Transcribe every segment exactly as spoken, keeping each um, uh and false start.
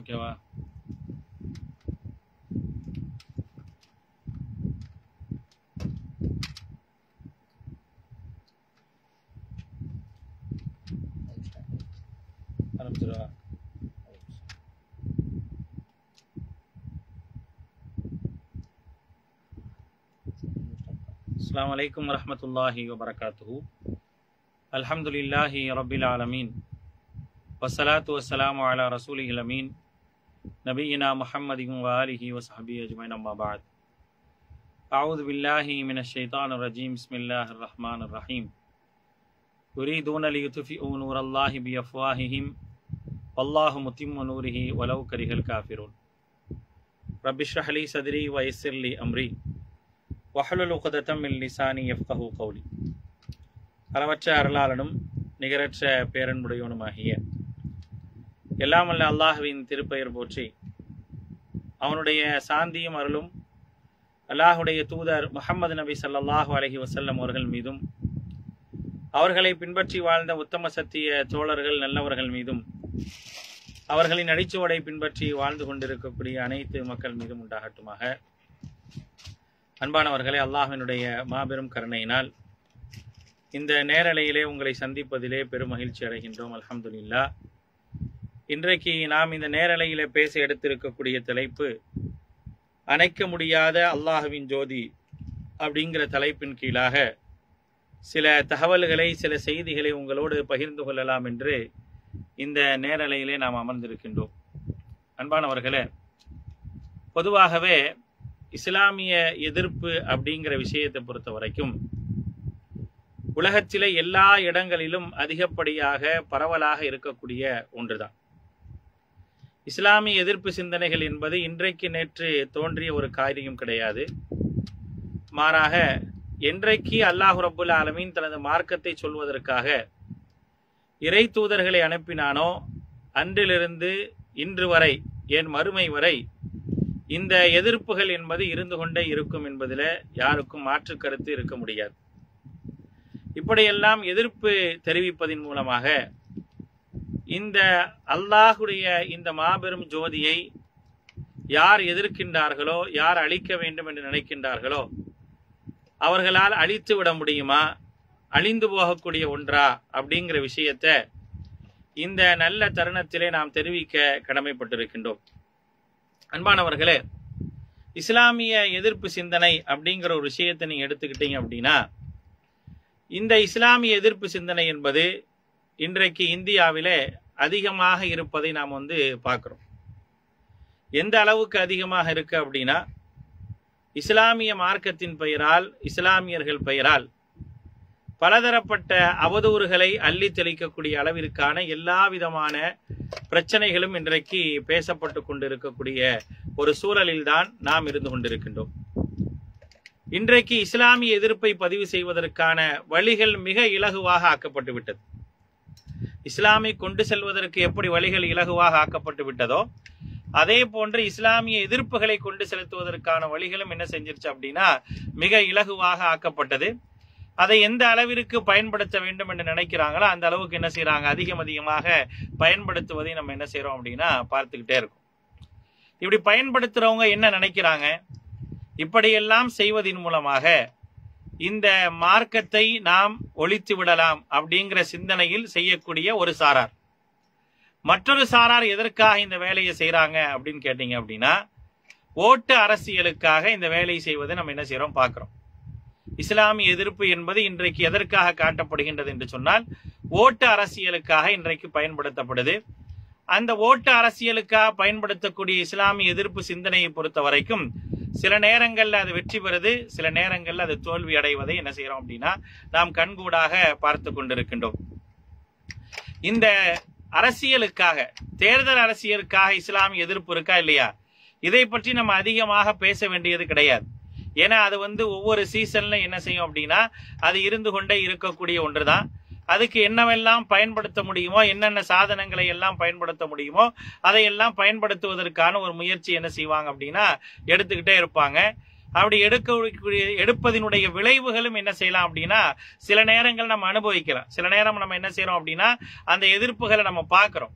ஓகேவா? ஆரம்பிச்சிருவா. அஸ்ஸலாமு அலைக்கும் வரஹ்மத்துல்லாஹி வபரகாத்துஹு. அல்ஹம்துலில்லாஹி ரப்பில் ஆலமீன். வஸ்ஸலாத்து வஸ்ஸலாமு அலா ரசூலிஹில் அமீன் நபியினா முஹம்மதின் வ ஆலிஹி வ ஸஹ்பிஹி அஜ்மஈன். அம்மா பஅத். அஊது பில்லாஹி மினஷ் ஷைத்தானிர் ரஜீம். பிஸ்மில்லாஹிர் ரஹ்மானிர் ரஹீம். யுரீதூன லியுத்ஃபிஉ நூரல்லாஹி பிஅஃவாஹிஹிம் வல்லாஹு முத்திம்மு நூரிஹி வலவ் கரிஹல் காஃபிரூன். ரப்பி இஷ்ரஹ் லி ஸத்ரி வ யஸ்ஸிர் லி அம்ரி வஹ்லுல் உக்ததம் மின் லிசானி யஃப்கஹு கௌலி. அளவற்ற அருளாளனும் நிகரற்ற பேரன்புடையவனுமாகிய எல்லாம் வல்ல அல்லாஹ்வின் திருப்பெயர் போற்றி, அவனுடைய சாந்தியும் அருளும் அல்லாஹுடைய தூதர் முஹம்மது நபி ஸல்லல்லாஹு அலைஹி வஸல்லம் அவர்கள் மீதும், அவர்களை பின்பற்றி வாழ்ந்த உத்தம சத்திய தோழர்கள் நல்லவர்கள் மீதும், அவர்களின் அடிச்சுவடை பின்பற்றி வாழ்ந்து கொண்டிருக்கக்கூடிய அனைத்து மக்கள் மீதும் உண்டாகட்டுமாக. அன்பானவர்களே, அல்லாஹ்வினுடைய மாபெரும் கருணையினால் இந்த நேரலையிலே உங்களை சந்திப்பதிலே பெரும் மகிழ்ச்சி அடைகின்றோம். அல்ஹம்துலில்லாஹ். இன்றைக்கு நாம் இந்த நேரலையிலே பேச எடுத்திருக்கக்கூடிய தலைப்பு அணைக்க முடியாத அல்லாஹ்வின் ஜோதி அப்படிங்கிற தலைப்பின் கீழாக சில தகவல்களை, சில செய்திகளை உங்களோடு பகிர்ந்து கொள்ளலாம் என்று இந்த நேரலையிலே நாம் அமர்ந்திருக்கின்றோம். அன்பானவர்களே, பொதுவாகவே இஸ்லாமிய எதிர்ப்பு அப்படிங்கிற விஷயத்தை பொறுத்த வரைக்கும் உலகத்திலே எல்லா இடங்களிலும் அதிகப்படியாக பரவலாக இருக்கக்கூடிய ஒன்றுதான். இஸ்லாமிய எதிர்ப்பு சிந்தனைகள் என்பது இன்றைக்கு நேற்று தோன்றிய ஒரு காரியம் கிடையாது. மாறாக என்றைக்கு அல்லாஹ் ரப்புல் ஆலமீன் தனது மார்க்கத்தை சொல்வதற்காக இறை தூதர்களை அனுப்பினானோ அன்றிலிருந்து இன்று வரை, ஏன் மறுமை வரை, இந்த எதிர்ப்புகள் என்பது இருந்து கொண்டே இருக்கும் என்பதில் யாருக்கும் மாற்று கருத்து இருக்க முடியாது. இப்படியெல்லாம் எதிர்ப்பு தெரிவிப்பதின் மூலமாக இந்த அல்லாஹுடைய இந்த மாபெரும் ஜோதியை யார் எதிர்க்கின்றார்களோ, யார் அழிக்க வேண்டும் என்று நினைக்கின்றார்களோ, அவர்களால் அழித்து விட முடியுமா, அழிந்து போகக்கூடிய ஒன்றா அப்படிங்கிற விஷயத்தை இந்த நல்ல தருணத்திலே நாம் தெரிவிக்க கடமைப்பட்டிருக்கின்றோம். அன்பானவர்களே, இஸ்லாமிய எதிர்ப்பு சிந்தனை அப்படிங்கிற ஒரு விஷயத்தை நீங்க எடுத்துக்கிட்டீங்க அப்படின்னா, இந்த இஸ்லாமிய எதிர்ப்பு சிந்தனை என்பது இன்றைக்கு இந்தியாவிலே அதிகமாக இருப்பதை நாம் வந்து பார்க்கிறோம். எந்த அளவுக்கு அதிகமாக இருக்கு அப்படின்னா, இஸ்லாமிய மார்க்கத்தின் பெயரால், இஸ்லாமியர்கள் பெயரால் பலதரப்பட்ட அவதூறுகளை அள்ளி தெளிக்கக்கூடிய அளவிற்கான எல்லா விதமான பிரச்சனைகளும் இன்றைக்கு பேசப்பட்டு கொண்டிருக்கக்கூடிய ஒரு சூழலில் தான் நாம் இருந்து கொண்டிருக்கின்றோம். இன்றைக்கு இஸ்லாமிய எதிர்ப்பை பதிவு செய்வதற்கான வழிகள் மிக இலகுவாக ஆக்கப்பட்டு விட்டது. இஸ்லாமை கொண்டு செல்வதற்கு எப்படி வழிகள் இலகுவாக ஆக்கப்பட்டு விட்டதோ, அதே போன்று இஸ்லாமிய எதிர்ப்புகளை கொண்டு செலுத்துவதற்கான வழிகளும் என்ன செஞ்சிருச்சு அப்படின்னா மிக இலகுவாக ஆக்கப்பட்டது. அதை எந்த அளவிற்கு பயன்படுத்த வேண்டும் என்று நினைக்கிறாங்களோ அந்த அளவுக்கு என்ன செய்யறாங்க, அதிகம் அதிகமாக பயன்படுத்துவதை நம்ம என்ன செய்யறோம் அப்படின்னா பார்த்துக்கிட்டே இருக்கோம். இப்படி பயன்படுத்துறவங்க என்ன நினைக்கிறாங்க, இப்படியெல்லாம் செய்வதன் மூலமாக இந்த மார்க்கத்தை நாம் ஒழித்து விடலாம் அப்படிங்கிற சிந்தனையில் செய்யக்கூடிய ஒரு சாரார். மற்றொரு சாரார் எதற்காக இந்த வேலையை செய்யறாங்க அப்படின்னு கேட்டீங்க அப்படின்னா, ஓட்டு அரசியலுக்காக இந்த வேலையை செய்வதை நம்ம என்ன செய்யறோம் பார்க்கிறோம். இஸ்லாமிய எதிர்ப்பு என்பது இன்றைக்கு எதற்காக காட்டப்படுகின்றது என்று சொன்னால், ஓட்டு அரசியலுக்காக இன்றைக்கு பயன்படுத்தப்படுது. அந்த ஓட்டு அரசியலுக்காக பயன்படுத்தக்கூடிய இஸ்லாமிய எதிர்ப்பு சிந்தனையை பொறுத்த வரைக்கும் சில நேரங்கள்ல அது வெற்றி பெறுது, சில நேரங்கள்ல அது தோல்வி அடைவதை என்ன செய்யறோம் அப்படின்னா நாம் கண்கூடாக பார்த்து கொண்டிருக்கின்றோம். இந்த அரசியலுக்காக, தேர்தல் அரசியலுக்காக இஸ்லாமிய எதிர்ப்பு இருக்கா இல்லையா, இதை பற்றி நம்ம அதிகமாக பேச வேண்டியது கிடையாது. ஏன்னா அது வந்து ஒவ்வொரு சீசன்ல என்ன செய்யும் அப்படின்னா அது இருந்து கொண்டே இருக்கக்கூடிய ஒன்றுதான். அதுக்கு என்னவெல்லாம் பயன்படுத்த முடியுமோ, என்னென்ன சாதனங்களை எல்லாம் பயன்படுத்த முடியுமோ அதையெல்லாம் பயன்படுத்துவதற்கான ஒரு முயற்சி என்ன செய்வாங்க அப்படின்னா எடுத்துக்கிட்டே இருப்பாங்க. அப்படி எடுக்க எடுப்பதனுடைய விளைவுகளும் என்ன செய்யலாம் அப்படின்னா சில நேரங்கள் நம்ம அனுபவிக்கலாம், சில நேரம் நம்ம என்ன செய்யறோம் அப்படின்னா அந்த எதிர்ப்புகளை நம்ம பார்க்கிறோம்.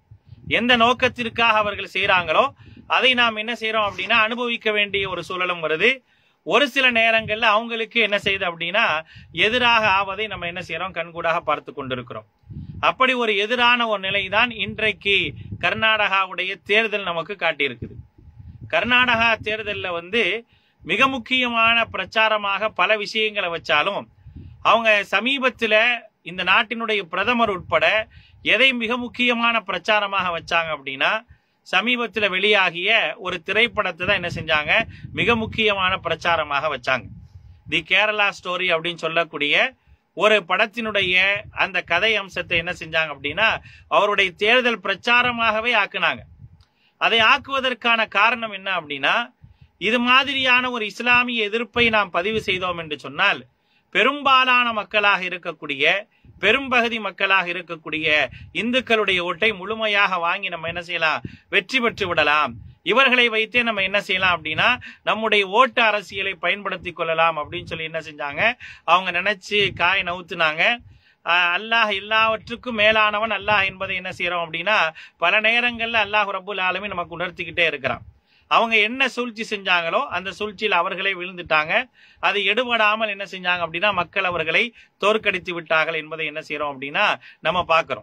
எந்த நோக்கத்திற்காக அவர்கள் செய்யறாங்களோ அதை நாம் என்ன செய்யறோம் அப்படின்னா அனுபவிக்க வேண்டிய ஒரு சூழலும் வருது. ஒரு சில நேரங்கள்ல அவங்களுக்கு என்ன செய்யுது அப்படின்னா எதிராக ஆவதை நம்ம என்ன செய்யறோம், கண்கூடாக பார்த்து கொண்டிருக்கிறோம். அப்படி ஒரு எதிரான ஒரு நிலைதான் இன்றைக்கு கர்நாடகாவுடைய தேர்தல் நமக்கு காட்டியிருக்குது. கர்நாடகா தேர்தலில் வந்து மிக முக்கியமான பிரச்சாரமாக பல விஷயங்களை வச்சாலும் அவங்க சமீபத்துல இந்த நாட்டினுடைய பிரதமர் உட்பட எதை மிக முக்கியமான பிரச்சாரமாக வச்சாங்க அப்படின்னா சமீபத்துல வெளியாகிய ஒரு திரைப்படத்தை தான் என்ன செஞ்சாங்க, மிக முக்கியமான பிரச்சாரமாக வச்சாங்க. தி கேரளா ஸ்டோரி அப்படின்னு சொல்லக்கூடிய ஒரு படத்தினுடைய அந்த கதை அம்சத்தை என்ன செஞ்சாங்க அப்படின்னா அவருடைய தேர்தல் பிரச்சாரமாகவே ஆக்குனாங்க. அதை ஆக்குவதற்கான காரணம் என்ன அப்படின்னா, இது மாதிரியான ஒரு இஸ்லாமிய எதிர்ப்பை நாம் பதிவு செய்தோம் என்று சொன்னால் பெரும்பாலான மக்களாக இருக்கக்கூடிய பெரும்பகுதி மக்களாக இருக்கக்கூடிய இந்துக்களுடைய ஓட்டை முழுமையாக வாங்கி நம்ம என்ன செய்யலாம், வெற்றி பெற்று விடலாம். இவர்களை வைத்தே நம்ம என்ன செய்யலாம் அப்படின்னா நம்முடைய ஓட்டு அரசியலை பயன்படுத்தி கொள்ளலாம் அப்படின்னு சொல்லி என்ன செஞ்சாங்க, அவங்க நினைச்சு காய் நவுத்துனாங்க. அல்லாஹ் எல்லாவற்றுக்கும் மேலானவன் அல்லாஹ் என்பதை என்ன செய்யறோம் அப்படின்னா பல நேரங்கள்ல அல்லாஹ் ரப்புல் ஆலமீன் நமக்கு உணர்த்திக்கிட்டே இருக்கிறான். அவங்க என்ன சூழ்ச்சி செஞ்சாங்களோ அந்த சூழ்ச்சியில் அவர்களே விழுந்துட்டாங்க. அது எடுபடாமல் என்ன செஞ்சாங்க அப்படின்னா மக்கள் அவர்களை தோற்கடித்து விட்டார்கள் என்பதை என்ன செய்யறோம் அப்படின்னா நம்ம பார்க்கிறோம்.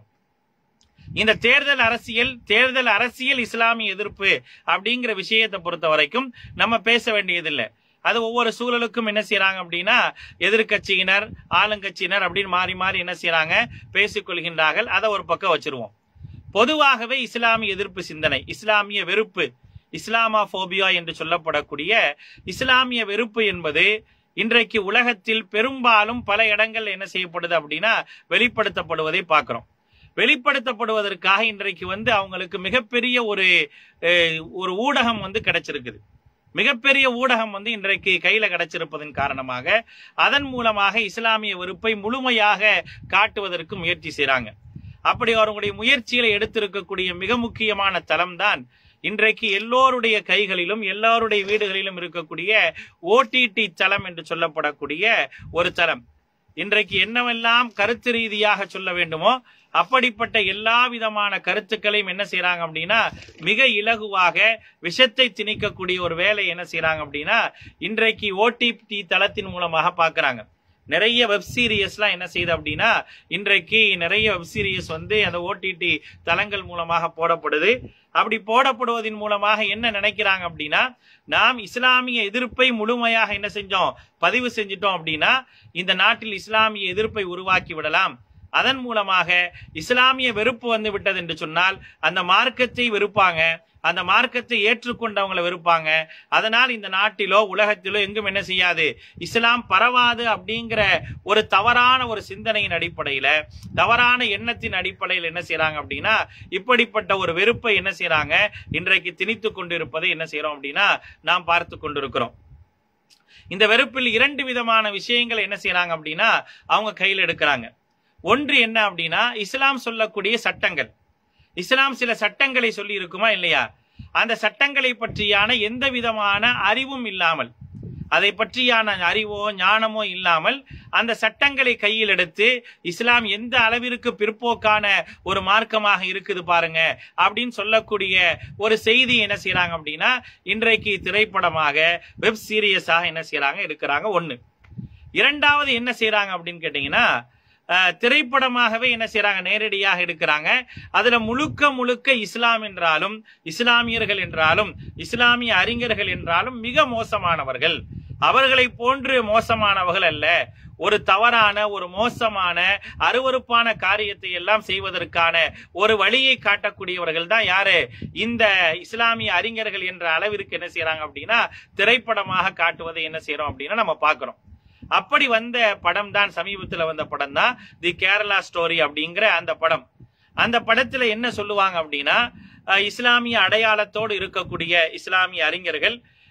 இந்த தேர்தல் அரசியல் தேர்தல் அரசியல் இஸ்லாமிய எதிர்ப்பு அப்படிங்கிற விஷயத்தை பொறுத்த வரைக்கும் நம்ம பேச வேண்டியதில்லை. அது ஒவ்வொரு சூழலுக்கும் என்ன செய்யறாங்க அப்படின்னா எதிர்கட்சியினர் ஆளுங்கட்சியினர் அப்படின்னு மாறி மாறி என்ன செய்யறாங்க, பேசிக்கொள்கின்றார்கள். அதை ஒரு பக்கம் வச்சிருவோம். பொதுவாகவே இஸ்லாமிய எதிர்ப்பு சிந்தனை, இஸ்லாமிய வெறுப்பு, இஸ்லாமோபியா என்று சொல்லப்படக்கூடிய இஸ்லாமிய வெறுப்பு என்பது இன்றைக்கு உலகத்தில் பெரும்பாலும் பல இடங்கள் என்ன செய்யப்படுது அப்படின்னா வெளிப்படுத்தப்படுவதை பார்க்கிறோம். வெளிப்படுத்தப்படுவதற்காக இன்றைக்கு வந்து அவங்களுக்கு மிகப்பெரிய ஒரு ஒரு ஊடகம் வந்து கிடைச்சிருக்குது. மிகப்பெரிய ஊடகம் வந்து இன்றைக்கு கையில கிடைச்சிருப்பதன் காரணமாக அதன் மூலமாக இஸ்லாமிய வெறுப்பை முழுமையாக காட்டுவதற்கு முயற்சி செய்யறாங்க. அப்படி அவர்களுடைய முயற்சிகளை எடுத்திருக்கக்கூடிய மிக முக்கியமான தளம் தான் இன்றைக்கு எல்லோருடைய கைகளிலும் எல்லாருடைய வீடுகளிலும் இருக்கக்கூடிய ஓடிடி தளம் என்று சொல்லப்படக்கூடிய ஒரு தளம். இன்றைக்கு என்னவெல்லாம் கருத்து ரீதியாக சொல்ல வேண்டுமோ அப்படிப்பட்ட எல்லா விதமான கருத்துக்களையும் என்ன செய்யறாங்க அப்படின்னா மிக இலகுவாக விஷத்தை திணிக்கக்கூடிய ஒரு வேலை என்ன செய்யறாங்க அப்படின்னா இன்றைக்கு ஓடிடி தளத்தின் மூலமாக பாக்குறாங்க. நிறைய வெப் சீரியஸ்லாம் என்ன செய்யுது அப்படின்னா இன்றைக்கு நிறைய வெப் சீரியஸ் வந்து அந்த ஓடிடி தளங்கள் மூலமாக போடப்படுது. அப்படி போடப்படுவதன் மூலமாக என்ன நினைக்கிறாங்க அப்படின்னா நாம் இஸ்லாமிய எதிர்ப்பை முழுமையாக என்ன செஞ்சோம், பதிவு செஞ்சிட்டோம் அப்படின்னா இந்த நாட்டில் இஸ்லாமிய எதிர்ப்பை உருவாக்கி விடலாம். அதன் மூலமாக இஸ்லாமிய வெறுப்பு வந்து விட்டது என்று சொன்னால் அந்த மார்க்கத்தை வெறுப்பாங்க, அந்த மார்க்கத்தை ஏற்றுக்கொண்டவங்களை வெறுப்பாங்க. அதனால் இந்த நாட்டிலோ உலகத்திலோ எங்கும் என்ன செய்யாது, இஸ்லாம் பரவாது அப்படிங்கிற ஒரு தவறான ஒரு சிந்தனையின் அடிப்படையில தவறான எண்ணத்தின் அடிப்படையில் என்ன செய்யறாங்க அப்படின்னா இப்படிப்பட்ட ஒரு வெறுப்பை என்ன செய்யறாங்க இன்றைக்கு திணித்து கொண்டிருப்பதை என்ன செய்யறோம் அப்படின்னா நாம் பார்த்து கொண்டிருக்கிறோம். இந்த வெறுப்பில் இரண்டு விதமான விஷயங்களை என்ன செய்யறாங்க அப்படின்னா அவங்க கையில் எடுக்கிறாங்க. ஒன்று என்ன அப்படின்னா இஸ்லாம் சொல்லக்கூடிய சட்டங்கள். இஸ்லாம் சில சட்டங்களை சொல்லி இருக்குமா இல்லையா, அந்த சட்டங்களை பற்றியான எந்த விதமான அறிவும் இல்லாமல், அதை பற்றியான அறிவோ ஞானமோ இல்லாமல் அந்த சட்டங்களை கையில் எடுத்து இஸ்லாம் எந்த அளவிற்கு பிற்போக்கான ஒரு மார்க்கமாக இருக்குது பாருங்க அப்படின்னு சொல்லக்கூடிய ஒரு செய்தி என்ன செய்யறாங்க அப்படின்னா இன்றைக்கு திரைப்படமாக வெப் சீரியஸாக என்ன செய்யறாங்க இருக்கிறாங்க. ஒண்ணு. இரண்டாவது என்ன செய்யறாங்க அப்படின்னு கேட்டீங்கன்னா திரைப்படமாகவே என்ன செய்யறாங்க, நேரடியாக எடுக்கிறாங்க. அதுல முழுக்க முழுக்க இஸ்லாம் என்றாலும் இஸ்லாமியர்கள் என்றாலும் இஸ்லாமிய அறிஞர்கள் என்றாலும் மிக மோசமானவர்கள், அவர்களை போன்று மோசமானவர்கள் அல்ல. ஒரு தவறான ஒரு மோசமான அருவருப்பான காரியத்தை எல்லாம் செய்வதற்கான ஒரு வழியை காட்டக்கூடியவர்கள் தான் யாரு, இந்த இஸ்லாமிய அறிஞர்கள் என்ற அளவிற்கு என்ன செய்யறாங்க அப்படின்னா திரைப்படமாக காட்டுவதை என்ன செய்யறோம் அப்படின்னா நம்ம பாக்குறோம். அப்படி வந்த படம் தான் சமீபத்தில் வந்த படம் தான் தி கேரளா ஸ்டோரி அப்படிங்கிற அந்த படம். அந்த படத்துல என்ன சொல்லுவாங்க அப்படின்னா இஸ்லாமிய அடையாளத்தோடு இருக்கக்கூடிய இஸ்லாமிய அறிஞர்கள்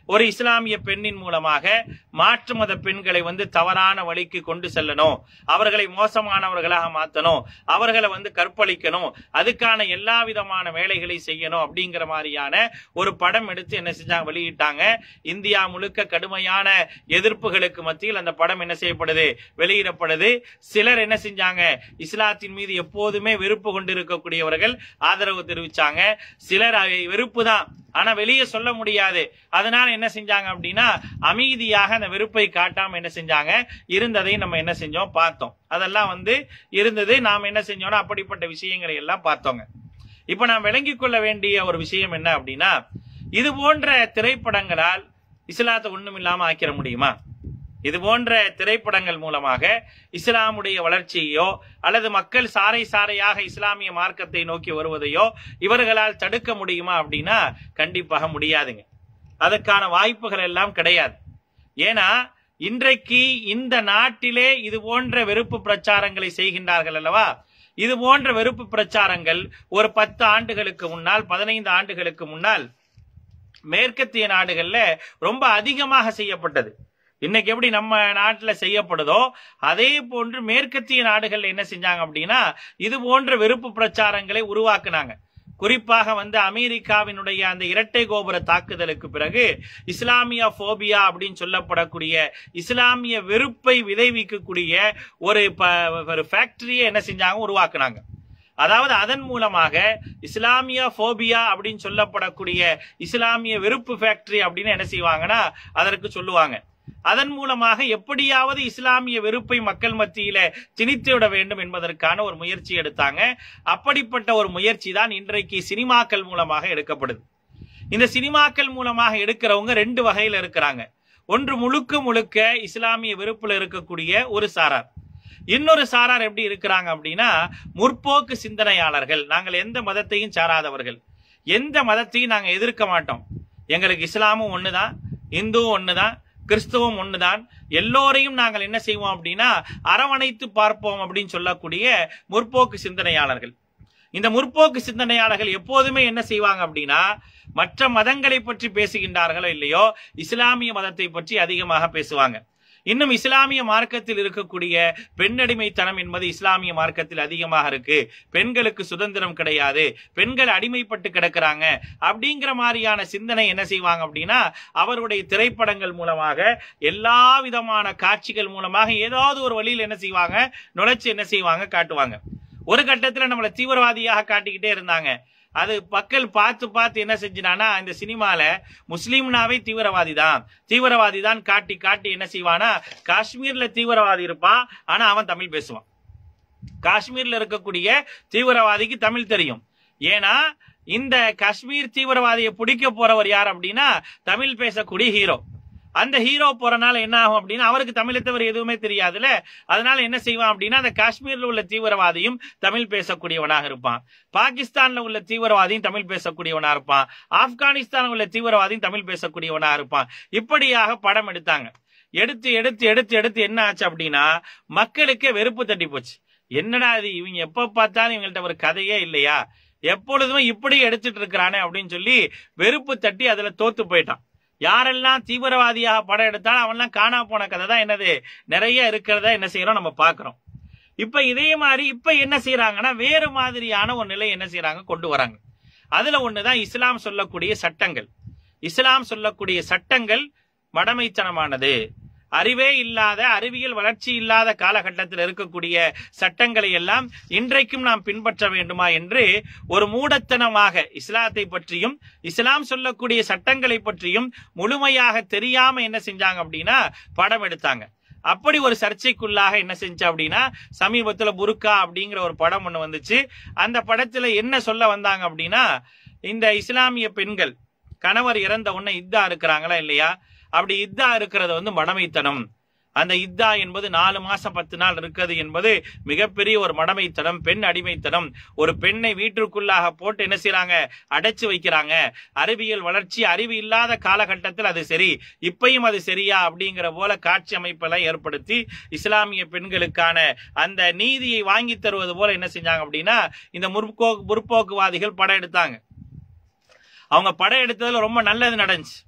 ஒரு இஸ்லாமிய பெண்ணின் மூலமாக மாற்று மத பெண்களை வந்து தவறான வழிக்கு கொண்டு செல்லணும், அவர்களை மோசமானவர்களாக மாற்றணும், அவர்களை வந்து கற்பழிக்கணும், அதுக்கான எல்லா விதமான வேலைகளை செய்யணும் அப்படிங்கிற மாதிரியான ஒரு படம் எடுத்து என்ன செஞ்சாங்க, வெளியிட்டாங்க. இந்தியா முழுக்க கடுமையான எதிர்ப்புகளுக்கு மத்தியில் அந்த படம் என்ன செய்யப்படுது, வெளியிடப்படுது. சிலர் என்ன செஞ்சாங்க, இஸ்லாத்தின் மீது எப்போதுமே வெறுப்பு கொண்டிருக்கக்கூடியவர்கள் ஆதரவு தெரிவிச்சாங்க. சிலர் வெறுப்பு தான், ஆனா வெளியே சொல்ல முடியாது, அதனால என்ன செஞ்சாங்க அப்படின்னா அமைதியாக அந்த வெறுப்பை காட்டாம என்ன செஞ்சாங்க இருந்ததை நம்ம என்ன செஞ்சோம் பார்த்தோம். அதெல்லாம் வந்து இருந்தது. நாம் என்ன செஞ்சோம்னா அப்படிப்பட்ட விஷயங்களை எல்லாம் பார்த்தோங்க. இப்ப நாம் விளங்கிக் கொள்ள வேண்டிய ஒரு விஷயம் என்ன அப்படின்னா, இது போன்ற திரைப்படங்களால் இஸ்லாத்தை ஒண்ணும் இல்லாம ஆக்கிட முடியுமா? இது போன்ற திரைப்படங்கள் மூலமாக இஸ்லாமுடைய வளர்ச்சியோ அல்லது மக்கள் சாறை சாறையாக இஸ்லாமிய மார்க்கத்தை நோக்கி வருவதையோ இவர்களால் தடுக்க முடியுமா அப்படின்னா கண்டிப்பாக முடியாதுங்க. அதற்கான வாய்ப்புகள் எல்லாம் கிடையாது. ஏன்னா இன்றைக்கு இந்த நாட்டிலே இது போன்ற வெறுப்பு பிரச்சாரங்களை செய்கின்றார்கள் அல்லவா? இது போன்ற வெறுப்பு பிரச்சாரங்கள் ஒரு பத்து ஆண்டுகளுக்கு முன்னால், பதினைந்து ஆண்டுகளுக்கு முன்னால் மேற்கத்திய நாடுகள்ல ரொம்ப அதிகமாக செய்யப்பட்டது. இன்னைக்கு எப்படி நம்ம நாட்டுல செய்யப்படுதோ அதே போன்று மேற்கத்திய நாடுகள் என்ன செஞ்சாங்க அப்படின்னா இது போன்ற வெறுப்பு பிரச்சாரங்களை உருவாக்குனாங்க. குறிப்பாக வந்து அமெரிக்காவினுடைய அந்த இரட்டை கோபுர தாக்குதலுக்கு பிறகு இஸ்லாமிய போபியா அப்படின்னு சொல்லப்படக்கூடிய இஸ்லாமிய வெறுப்பை விளைவிக்கக்கூடிய ஒரு ஒரு ஃபேக்டரியை என்ன செஞ்சாங்க, உருவாக்குனாங்க. அதாவது அதன் மூலமாக இஸ்லாமிய போபியா அப்படின்னு சொல்லப்படக்கூடிய இஸ்லாமிய வெறுப்பு ஃபேக்டரி அப்படின்னு என்ன செய்வாங்கன்னா அதற்கு சொல்லுவாங்க. அதன் மூலமாக எப்படியாவது இஸ்லாமிய வெறுப்பை மக்கள் மத்தியில திணித்து விட வேண்டும் என்பதற்கான ஒரு முயற்சி எடுத்தாங்க. அப்படிப்பட்ட ஒரு முயற்சி தான் இன்றைக்கு சினிமாக்கள் மூலமாக எடுக்கப்படுது. இந்த சினிமாக்கள் மூலமாக எடுக்கிறவங்க ரெண்டு வகையில இருக்கிறாங்க. ஒன்று முழுக்க முழுக்க இஸ்லாமிய வெறுப்புல இருக்கக்கூடிய ஒரு சாரார். இன்னொரு சாரார் எப்படி இருக்கிறாங்க அப்படின்னா முற்போக்கு சிந்தனையாளர்கள். நாங்கள் எந்த மதத்தையும் சாராதவர்கள், எந்த மதத்தையும் நாங்க எதிர்க்க மாட்டோம், எங்களுக்கு இஸ்லாமும் ஒண்ணுதான், இந்துவும் ஒண்ணுதான், கிறிஸ்தவம் ஒண்ணுதான், எல்லோரையும் நாங்கள் என்ன செய்வோம் அப்படின்னா அரவணைத்து பார்ப்போம் அப்படின்னு சொல்லக்கூடிய முற்போக்கு சிந்தனையாளர்கள். இந்த முற்போக்கு சிந்தனையாளர்கள் எப்போதுமே என்ன செய்வாங்க அப்படின்னா மற்ற மதங்களை பற்றி பேசுகின்றார்களோ இல்லையோ இஸ்லாமிய மதத்தை பற்றி அதிகமாக பேசுவாங்க. இன்னும் இஸ்லாமிய மார்க்கத்தில் இருக்கக்கூடிய பெண்ணடிமைத்தனம் என்பது இஸ்லாமிய மார்க்கத்தில் அதிகமாக இருக்கு, பெண்களுக்கு சுதந்திரம் கிடையாது, பெண்கள் அடிமைப்பட்டு கிடக்கிறாங்க அப்படிங்கிற மாதிரியான சிந்தனை என்ன செய்வாங்க அப்படின்னா அவருடைய திரைப்படங்கள் மூலமாக எல்லா விதமான காட்சிகள் மூலமாக ஏதாவது ஒரு வழியில் என்ன செய்வாங்க நுழைச்சு என்ன செய்வாங்க காட்டுவாங்க. ஒரு கட்டத்துல நம்மளை தீவிரவாதியாக காட்டிக்கிட்டே இருந்தாங்க. அது மக்கள் பார்த்து பார்த்து என்ன செஞ்சினானா இந்த சினிமால முஸ்லீம்னாவே தீவிரவாதி தான் தீவிரவாதி தான் காட்டி காட்டி என்ன செய்வானா காஷ்மீர்ல தீவிரவாதி இருப்பான், ஆனா அவன் தமிழ் பேசுவான். காஷ்மீர்ல இருக்கக்கூடிய தீவிரவாதிக்கு தமிழ் தெரியும். ஏன்னா இந்த காஷ்மீர் தீவிரவாதியை பிடிக்க போறவர் யார் அப்படின்னா தமிழ் பேசக்கூடிய ஹீரோ. அந்த ஹீரோ போறனால என்ன ஆகும் அப்படின்னா அவருக்கு தமிழை தவிர எதுவுமே தெரியாதுல. அதனால என்ன செய்வான் அப்படின்னா அந்த காஷ்மீர்ல உள்ள தீவிரவாதியும் தமிழ் பேசக்கூடியவனாக இருப்பான், பாகிஸ்தான்ல உள்ள தீவிரவாதியும் தமிழ் பேசக்கூடியவனா இருப்பான், ஆப்கானிஸ்தான் உள்ள தீவிரவாதியும் தமிழ் பேசக்கூடியவனா இருப்பான். இப்படியாக படம் எடுத்தாங்க. எடுத்து எடுத்து எடுத்து எடுத்து என்ன ஆச்சு அப்படின்னா மக்களுக்கு வெறுப்பு தட்டி போச்சு. என்னடா இது, இவங்க எப்ப பார்த்தாலும் இவங்கள்ட்ட ஒரு கதையே இல்லையா, எப்பொழுதுமே இப்படி எடுத்துட்டு இருக்கிறானே அப்படின்னு சொல்லி வெறுப்பு தட்டி அதுல தோத்து போயிட்டான். யாரெல்லாம் தீவிரவாதியாக படம் எடுத்தாலும் அவன்லாம் காணா போன கதை தான் என்னது நிறைய இருக்கிறதா என்ன செய்யறோம் நம்ம பாக்குறோம். இப்ப இதே மாதிரி இப்ப என்ன செய்யறாங்கன்னா வேறு மாதிரியான ஒரு நிலை என்ன செய்யறாங்க கொண்டு வராங்க. அதுல ஒண்ணுதான் இஸ்லாம் சொல்லக்கூடிய சட்டங்கள். இஸ்லாம் சொல்லக்கூடிய சட்டங்கள் மடமைத்தனமானது, அறிவே இல்லாத அறிவியல் வளர்ச்சி இல்லாத காலகட்டத்தில் இருக்கக்கூடிய சட்டங்களை எல்லாம் இன்றைக்கும் நாம் பின்பற்ற வேண்டுமா என்று ஒரு மூடத்தனமாக இஸ்லாத்தை பற்றியும் இஸ்லாம் சொல்லக்கூடிய சட்டங்களை பற்றியும் முழுமையாக தெரியாம என்ன செஞ்சாங்க அப்படின்னா படம் எடுத்தாங்க. அப்படி ஒரு சர்ச்சைக்குள்ளாக என்ன செஞ்சா அப்படின்னா சமீபத்துல புர்கா அப்படிங்கிற ஒரு படம் ஒண்ணு வந்துச்சு. அந்த படத்துல என்ன சொல்ல வந்தாங்க அப்படின்னா இந்த இஸ்லாமிய பெண்கள் கணவர் இறந்த உடனே இத்தா இருக்கிறாங்களா இல்லையா, அப்படி இத்தா இருக்கிறது வந்து மடமைத்தனம். அந்த இத்தா என்பது நாலு மாசம் பத்து நாள் இருக்கிறது என்பது மிகப்பெரிய ஒரு மடமைத்தனம், பெண் அடிமைத்தனம். ஒரு பெண்ணை வீட்டிற்குள்ளாக போட்டு என்ன செய்யறாங்க அடைச்சு வைக்கிறாங்க. அறிவியல் வளர்ச்சி அறிவு இல்லாத காலகட்டத்தில் அது சரி, இப்பையும் அது சரியா அப்படிங்கிற போல காட்சி அமைப்பெல்லாம் ஏற்படுத்தி இஸ்லாமிய பெண்களுக்கான அந்த நீதியை வாங்கி தருவது போல என்ன செஞ்சாங்க அப்படின்னா இந்த முற்போ முற்போக்குவாதிகள் படம் எடுத்தாங்க. அவங்க படம் எடுத்ததுல ரொம்ப நல்லது நடந்துச்சு.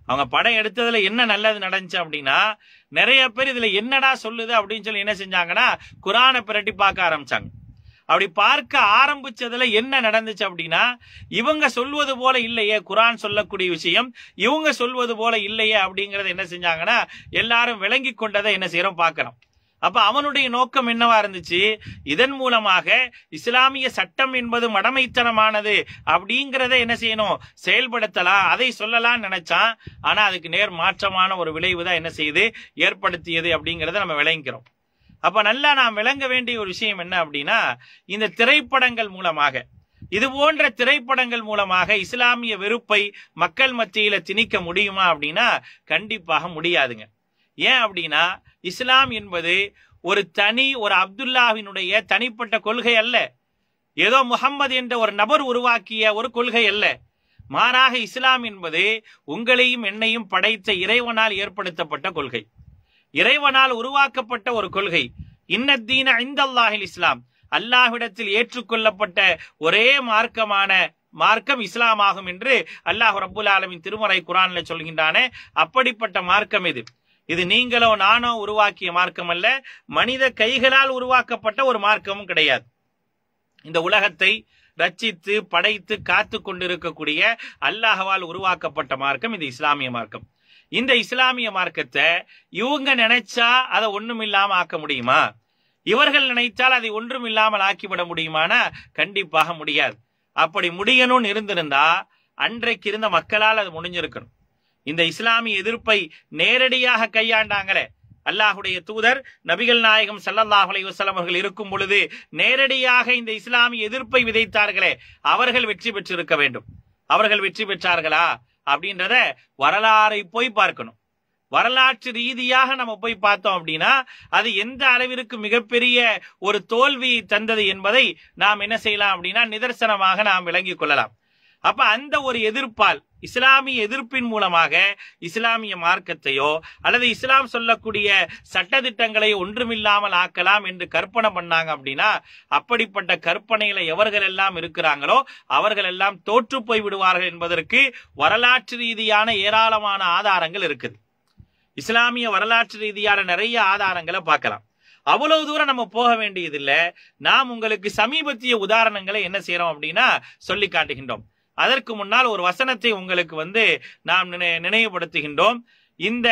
அவங்க படம் எடுத்ததுல என்ன நல்லது நடந்துச்சு அப்படின்னா, நிறைய பேர் இதுல என்னடா சொல்லுது அப்படின்னு சொல்லி என்ன செஞ்சாங்கன்னா குரானை பிரட்டி பார்க்க ஆரம்பிச்சாங்க. அப்படி பார்க்க ஆரம்பிச்சதுல என்ன நடந்துச்சு அப்படின்னா, இவங்க சொல்வது போல இல்லையே குரான் சொல்லக்கூடிய விஷயம், இவங்க சொல்வது போல இல்லையே அப்படிங்கறத என்ன செஞ்சாங்கன்னா எல்லாரும் விளங்கி கொண்டதை என்ன செய்யறோம் பார்க்கிறோம். அப்ப அவனுடைய நோக்கம் என்னவா இருந்துச்சு, இதன் மூலமாக இஸ்லாமிய சட்டம் என்பது மடமைத்தனமானது அப்படிங்கறத என்ன செய்யணும் செயல்படுத்தலாம், அதை சொல்லலாம் நினைச்சான். ஆனா அதுக்கு நேர் மாற்றமான ஒரு விளைவு தான் என்ன செய்யுது ஏற்படுத்தியது அப்படிங்கறத நம்ம விளங்கிக்கிறோம். அப்ப நல்லா நாம் விளங்க வேண்டிய ஒரு விஷயம் என்ன அப்படின்னா, இந்த திரைப்படங்கள் மூலமாக, இது போன்ற திரைப்படங்கள் மூலமாக இஸ்லாமிய வெறுப்பை மக்கள் மத்தியில திணிக்க முடியுமா அப்படின்னா கண்டிப்பாக முடியாதுங்க. ஏன் அப்படின்னா, இஸ்லாம் என்பது ஒரு தனி ஒரு அப்துல்லாவினுடைய தனிப்பட்ட கொள்கை அல்ல, ஏதோ முகம்மது என்ற ஒரு நபர் உருவாக்கிய ஒரு கொள்கை அல்ல. மாறாக இஸ்லாம் என்பது உங்களையும் என்னையும் படைத்த இறைவனால் ஏற்படுத்தப்பட்ட கொள்கை, இறைவனால் உருவாக்கப்பட்ட ஒரு கொள்கை. இன்னத்தீன இந்தல்லாஹில் இஸ்லாம், அல்லாஹ்விடத்தில் ஏற்றுக்கொள்ளப்பட்ட ஒரே மார்க்கமான மார்க்கம் இஸ்லாம் ஆகும் என்று அல்லாஹ் ரப்புல் ஆலமீன் திருமறை குர்ஆன்ல சொல்கின்றானே, அப்படிப்பட்ட மார்க்கம் இது. இது நீங்களோ நானோ உருவாக்கிய மார்க்கம் அல்ல, மனித கைகளால் உருவாக்கப்பட்ட ஒரு மார்க்கமும் கிடையாது. இந்த உலகத்தை ரச்சித்து படைத்து காத்து கொண்டிருக்கக்கூடிய அல்லாஹ்வால் உருவாக்கப்பட்ட மார்க்கம் இந்த இஸ்லாமிய மார்க்கம். இந்த இஸ்லாமிய மார்க்கத்தை இவங்க நினைச்சா அதை ஒண்ணும் இல்லாம ஆக்க முடியுமா? இவர்கள் நினைத்தால் அதை ஒன்றும் இல்லாமல் ஆக்கிவிட முடியுமானா கண்டிப்பாக முடியாது. அப்படி முடியணும்னு இருந்திருந்தா அன்றைக்கு இருந்த மக்களால் அது முடிஞ்சிருக்கணும். இந்த இஸ்லாமிய எதிர்ப்பை நேரடியாக கையாண்டாங்களே அல்லாஹுடைய தூதர் நபிகள் நாயகம் ஸல்லல்லாஹு அலைஹி வஸல்லம் அவர்கள் இருக்கும் பொழுது நேரடியாக இந்த இஸ்லாமிய எதிர்ப்பை விதைத்தார்களே, அவர்கள் வெற்றி பெற்றிருக்க வேண்டும். அவர்கள் வெற்றி பெற்றார்களா அப்படின்றத வரலாறை போய் பார்க்கணும். வரலாற்று ரீதியாக நம்ம போய் பார்த்தோம் அப்படின்னா அது எந்த அளவிற்கு மிகப்பெரிய ஒரு தோல்வி தந்தது என்பதை நாம் என்ன செய்யலாம் அப்படின்னா நிதர்சனமாக நாம் விளங்கிக் கொள்ளலாம். அப்ப அந்த ஒரு எதிர்ப்பால், இஸ்லாமிய எதிர்ப்பின் மூலமாக இஸ்லாமிய மார்க்கத்தையோ அல்லது இஸ்லாம் சொல்லக்கூடிய சட்டதிட்டங்களை ஒன்றுமில்லாமல் ஆக்கலாம் என்று கற்பனை பண்ணாங்க அப்படின்னா, அப்படிப்பட்ட கற்பனையில எவர்கள் எல்லாம் இருக்கிறாங்களோ அவர்கள் எல்லாம் தோற்று போய் விடுவார்கள் என்பதற்கு வரலாற்று ரீதியான ஏராளமான ஆதாரங்கள் இருக்குது. இஸ்லாமிய வரலாற்று ரீதியான நிறைய ஆதாரங்களை பார்க்கலாம். அவ்வளவு தூரம் நம்ம போக வேண்டியதில்லை. நாம் உங்களுக்கு சமீபத்திய உதாரணங்களை என்ன செய்யறோம் அப்படின்னா சொல்லி காட்டுகின்றோம். அதற்கு முன்னால் ஒரு வசனத்தை உங்களுக்கு வந்து நாம் நினைவுபடுத்துகின்றோம். இந்த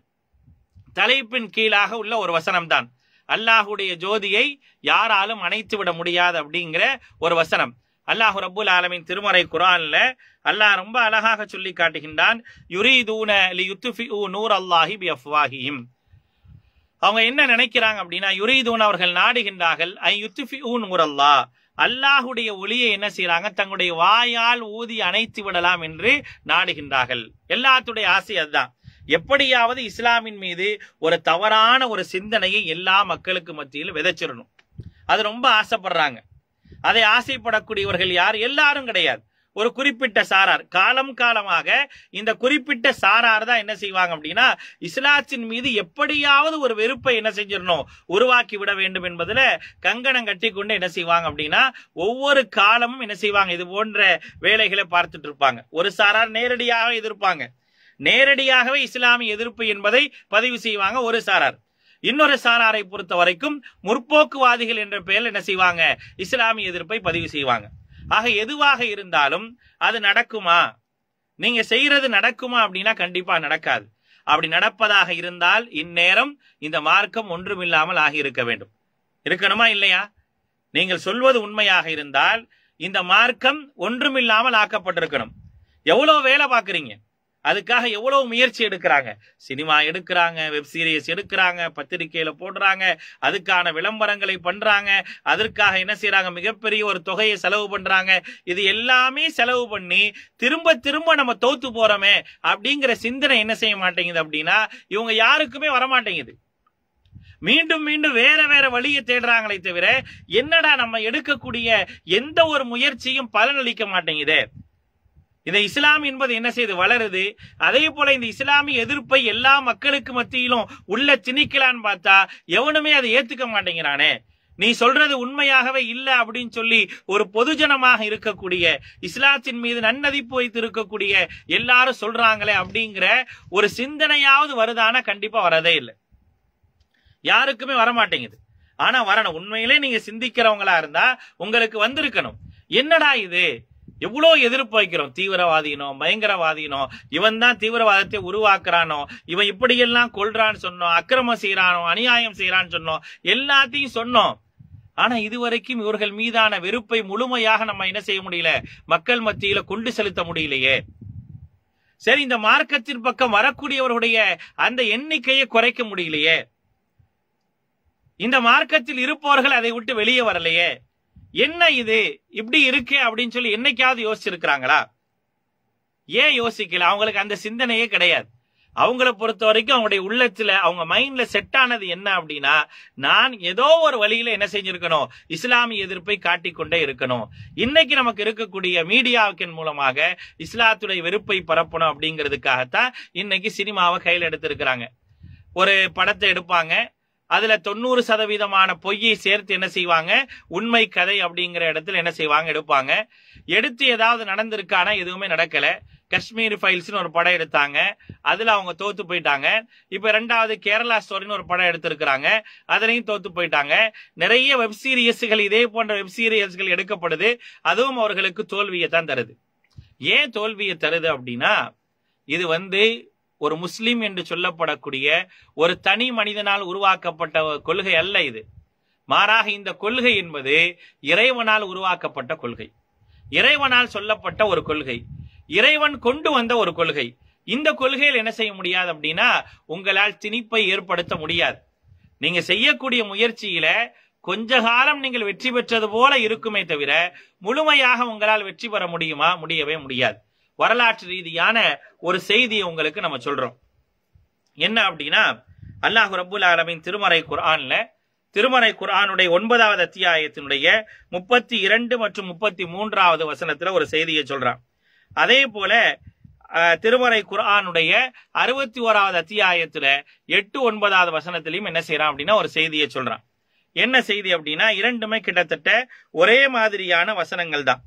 தலைப்பின் கீழாக உள்ள ஒரு வசனம் தான் அல்லாஹுடைய ஜோதியை யாராலும் அணைத்து விட முடியாது அப்படிங்கிற ஒரு வசனம். அல்லாஹ் ரப்புல் ஆலமீன் திருமறை குர்ஆன்ல அல்லாஹ் ரொம்ப அழகாக சொல்லி காட்டுகின்றான். யுரீதூன லியுத்ஃபிஉ நூரல்லாஹி பிஅஃவாஹிஹிம். அவங்க என்ன நினைக்கிறாங்க அப்படின்னா, யுரீதூன அவர்கள் நாடுகின்றார்கள், ஐ யுத்ஃபிஉ நூரல்லாஹ், அல்லாஹுடைய ஒளியை என்ன செய்யறாங்க தங்களுடைய வாயால் ஊதி அணைத்து விடலாம் என்று நாடுகின்றார்கள். எல்லாத்துடைய ஆசை அதுதான். எப்படியாவது இஸ்லாமின் மீது ஒரு தவறான ஒரு சிந்தனையை எல்லா மக்களுக்கு மத்தியில் விதைச்சிடணும். அது ரொம்ப ஆசைப்படுறாங்க. அதை ஆசைப்படக்கூடியவர்கள் யார்? எல்லாரும் கிடையாது, ஒரு குறிப்பிட்ட சாரார். காலம் காலமாக இந்த குறிப்பிட்ட சாரார் தான் என்ன செய்வாங்க அப்படின்னா இஸ்லாத்தின் மீது எப்படியாவது ஒரு வெறுப்பை என்ன செஞ்சிடணும் உருவாக்கி விட வேண்டும் என்பதுல கங்கணம் கட்டி கொண்டு என்ன செய்வாங்க அப்படின்னா ஒவ்வொரு காலமும் என்ன செய்வாங்க இது போன்ற வேலைகளை பார்த்துட்டு இருப்பாங்க. ஒரு சாரார் நேரடியாக எதிர்ப்பாங்க, நேரடியாகவே இஸ்லாமிய எதிர்ப்பு என்பதை பதிவு செய்வாங்க ஒரு சாரார். இன்னொரு சாராரை பொறுத்த வரைக்கும் முற்போக்குவாதிகள் என்ற பெயரில் என்ன செய்வாங்க இஸ்லாமிய எதிர்ப்பை பதிவு செய்வாங்க. ஆக எதுவாக இருந்தாலும் அது நடக்குமா, நீங்க செய்யறது நடக்குமா அப்படின்னா கண்டிப்பா நடக்காது. அப்படி நடப்பதாக இருந்தால் இந்நேரம் இந்த மார்க்கம் ஒன்றுமில்லாமல் ஆகி இருக்க வேண்டும். இருக்கணுமா இல்லையா? நீங்கள் சொல்வது உண்மையாக இருந்தால் இந்த மார்க்கம் ஒன்றுமில்லாமல் ஆக்கப்பட்டிருக்கணும். எவ்வளவு வேலை பார்க்கறீங்க, அதுக்காக எவ்வளவு முயற்சி எடுக்கிறாங்க. சினிமா எடுக்கிறாங்க, வெப் சீரிஸ் எடுக்கிறாங்க, பத்திரிகையில போடுறாங்க, அதுக்கான விளம்பரங்களை பண்றாங்க, அதற்காக என்ன செய்யறாங்க மிகப்பெரிய ஒரு தொகையை செலவு பண்றாங்க. இது எல்லாமே செலவு பண்ணி திரும்ப திரும்ப நம்ம தோத்து போறோமே அப்படிங்கிற சிந்தனை என்ன செய்ய மாட்டேங்குது அப்படின்னா இவங்க யாருக்குமே வரமாட்டேங்குது. மீண்டும் மீண்டும் வேற வேற வழியை தேடுறாங்களே தவிர என்னடா நம்ம எடுக்கக்கூடிய எந்த ஒரு முயற்சியும் பலனளிக்க மாட்டேங்குது. இந்த இஸ்லாம் என்பது என்ன செய்து வளருது. அதே போல இந்த இஸ்லாமிய எதிர்ப்பை எல்லா மக்களுக்கு மத்தியிலும் உள்ள திணிக்கலான்னு பார்த்தா எவனுமே அதை ஏத்துக்க மாட்டேங்கிறானே. நீ சொல்றது உண்மையாகவே இல்ல அப்படின்னு சொல்லி ஒரு பொதுஜனமாக இருக்கக்கூடிய, இஸ்லாத்தின் மீது நன்னதிப்பு வைத்து இருக்கக்கூடிய எல்லாரும் சொல்றாங்களே அப்படிங்கிற ஒரு சிந்தனையாவது வருதானா? கண்டிப்பா வரதே இல்லை, யாருக்குமே வரமாட்டேங்குது. ஆனா வரணும். உண்மையிலே நீங்க சிந்திக்கிறவங்களா இருந்தா உங்களுக்கு வந்திருக்கணும். என்னடா இது, எவ்வளவு எதிர்ப்பு வைக்கிறோம், தீவிரவாதினோ பயங்கரவாதினோ, இவன் தான் தீவிரவாதத்தை உருவாக்குறானோ, இவன் இப்படியெல்லாம் கொள்றான்னு சொன்னோம், அக்கிரமம் செய்யறானோ, அநியாயம் செய்யறான்னு சொன்னோம், எல்லாத்தையும் சொன்னோம். ஆனா இதுவரைக்கும் இவர்கள் மீதான வெறுப்பை முழுமையாக நம்ம என்ன செய்ய முடியல, மக்கள் மத்தியில கொண்டு செலுத்த முடியலையே. சரி, இந்த மார்க்கத்தின் பக்கம் வரக்கூடியவருடைய அந்த எண்ணிக்கையை குறைக்க முடியலையே, இந்த மார்க்கத்தில் இருப்பவர்கள் அதை விட்டு வெளியே வரலையே, என்ன இது இப்படி இருக்கே அப்படின்னு சொல்லி என்னைக்காவது யோசிச்சிருக்கிறாங்களா? ஏன் யோசிக்கல? அவங்களுக்கு அந்த சிந்தனையே கிடையாது. அவங்கள பொறுத்த வரைக்கும் அவங்களுடைய உள்ளத்துல, அவங்க மைண்ட்ல செட் ஆனது என்ன அப்படின்னா, நான் ஏதோ ஒரு வழியில என்ன செஞ்சிருக்கணும், இஸ்லாமிய எதிர்ப்பை காட்டிக்கொண்டே இருக்கணும். இன்னைக்கு நமக்கு இருக்கக்கூடிய மீடியாவின் மூலமாக இஸ்லாத்துடைய வெறுப்பை பரப்பணும் அப்படிங்கிறதுக்காகத்தான் இன்னைக்கு சினிமாவை கையில் எடுத்திருக்கிறாங்க. ஒரு படத்தை எடுப்பாங்க, அதுல தொண்ணூறு சதவீதமான பொய்யை சேர்த்து என்ன செய்வாங்க, உண்மை கதை அப்படிங்கிற இடத்துல என்ன செய்வாங்க, எடுப்பாங்க. எடுத்து ஏதாவது நடந்திருக்கானா? எதுவுமே நடக்கல. காஷ்மீர் ஃபைல்ஸ்னு ஒரு படம் எடுத்தாங்க, அதுல அவங்க தோத்து போயிட்டாங்க. இப்ப ரெண்டாவது கேரளா ஸ்டோரின்னு ஒரு படம் எடுத்திருக்கிறாங்க, அதுலயும் தோத்து போயிட்டாங்க. நிறைய வெப் சீரியஸ்கள், இதே போன்ற வெப் சீரியஸ்கள் எடுக்கப்படுது, அதுவும் அவர்களுக்கு தோல்வியை தான் தருது. ஏன் தோல்வியை தருது அப்படின்னா, இது வந்து ஒரு முஸ்லிம் என்று சொல்லப்படக்கூடிய ஒரு தனி மனிதனால் உருவாக்கப்பட்ட கொள்கை அல்ல இது. மாறாக இந்த கொள்கை என்பது இறைவனால் உருவாக்கப்பட்ட கொள்கை, இறைவனால் சொல்லப்பட்ட ஒரு கொள்கை, இறைவன் கொண்டு வந்த ஒரு கொள்கை. இந்த கொள்கையில் என்ன செய்ய முடியாது அப்படின்னா, உங்களால் திணிப்பை ஏற்படுத்த முடியாது. நீங்க செய்யக்கூடிய முயற்சியில கொஞ்ச காலம் நீங்கள் வெற்றி பெற்றது போல இருக்குமே தவிர முழுமையாக உங்களால் வெற்றி பெற முடியுமா? முடியவே முடியாது. வரலாற்று ரீதியான ஒரு செய்தியை உங்களுக்கு நம்ம சொல்றோம். என்ன அப்படின்னா, அல்லாஹ் ரப்புல் ஆலமீன் திருமறை குர்ஆன்ல, திருமறை குர்ஆனுடைய ஒன்பதாவது அத்தியாயத்தினுடைய முப்பத்தி இரண்டு மற்றும் முப்பத்தி மூன்றாவது வசனத்துல ஒரு செய்தியை சொல்றான். அதே போல திருமறை குர்ஆனுடைய அறுபத்தி ஓராவது அத்தியாயத்துல எட்டு ஒன்பதாவது வசனத்திலையும் என்ன செய்யறான் அப்படின்னா ஒரு செய்தியை சொல்றான். என்ன செய்தி அப்படின்னா, இரண்டுமே கிட்டத்தட்ட ஒரே மாதிரியான வசனங்கள் தான்.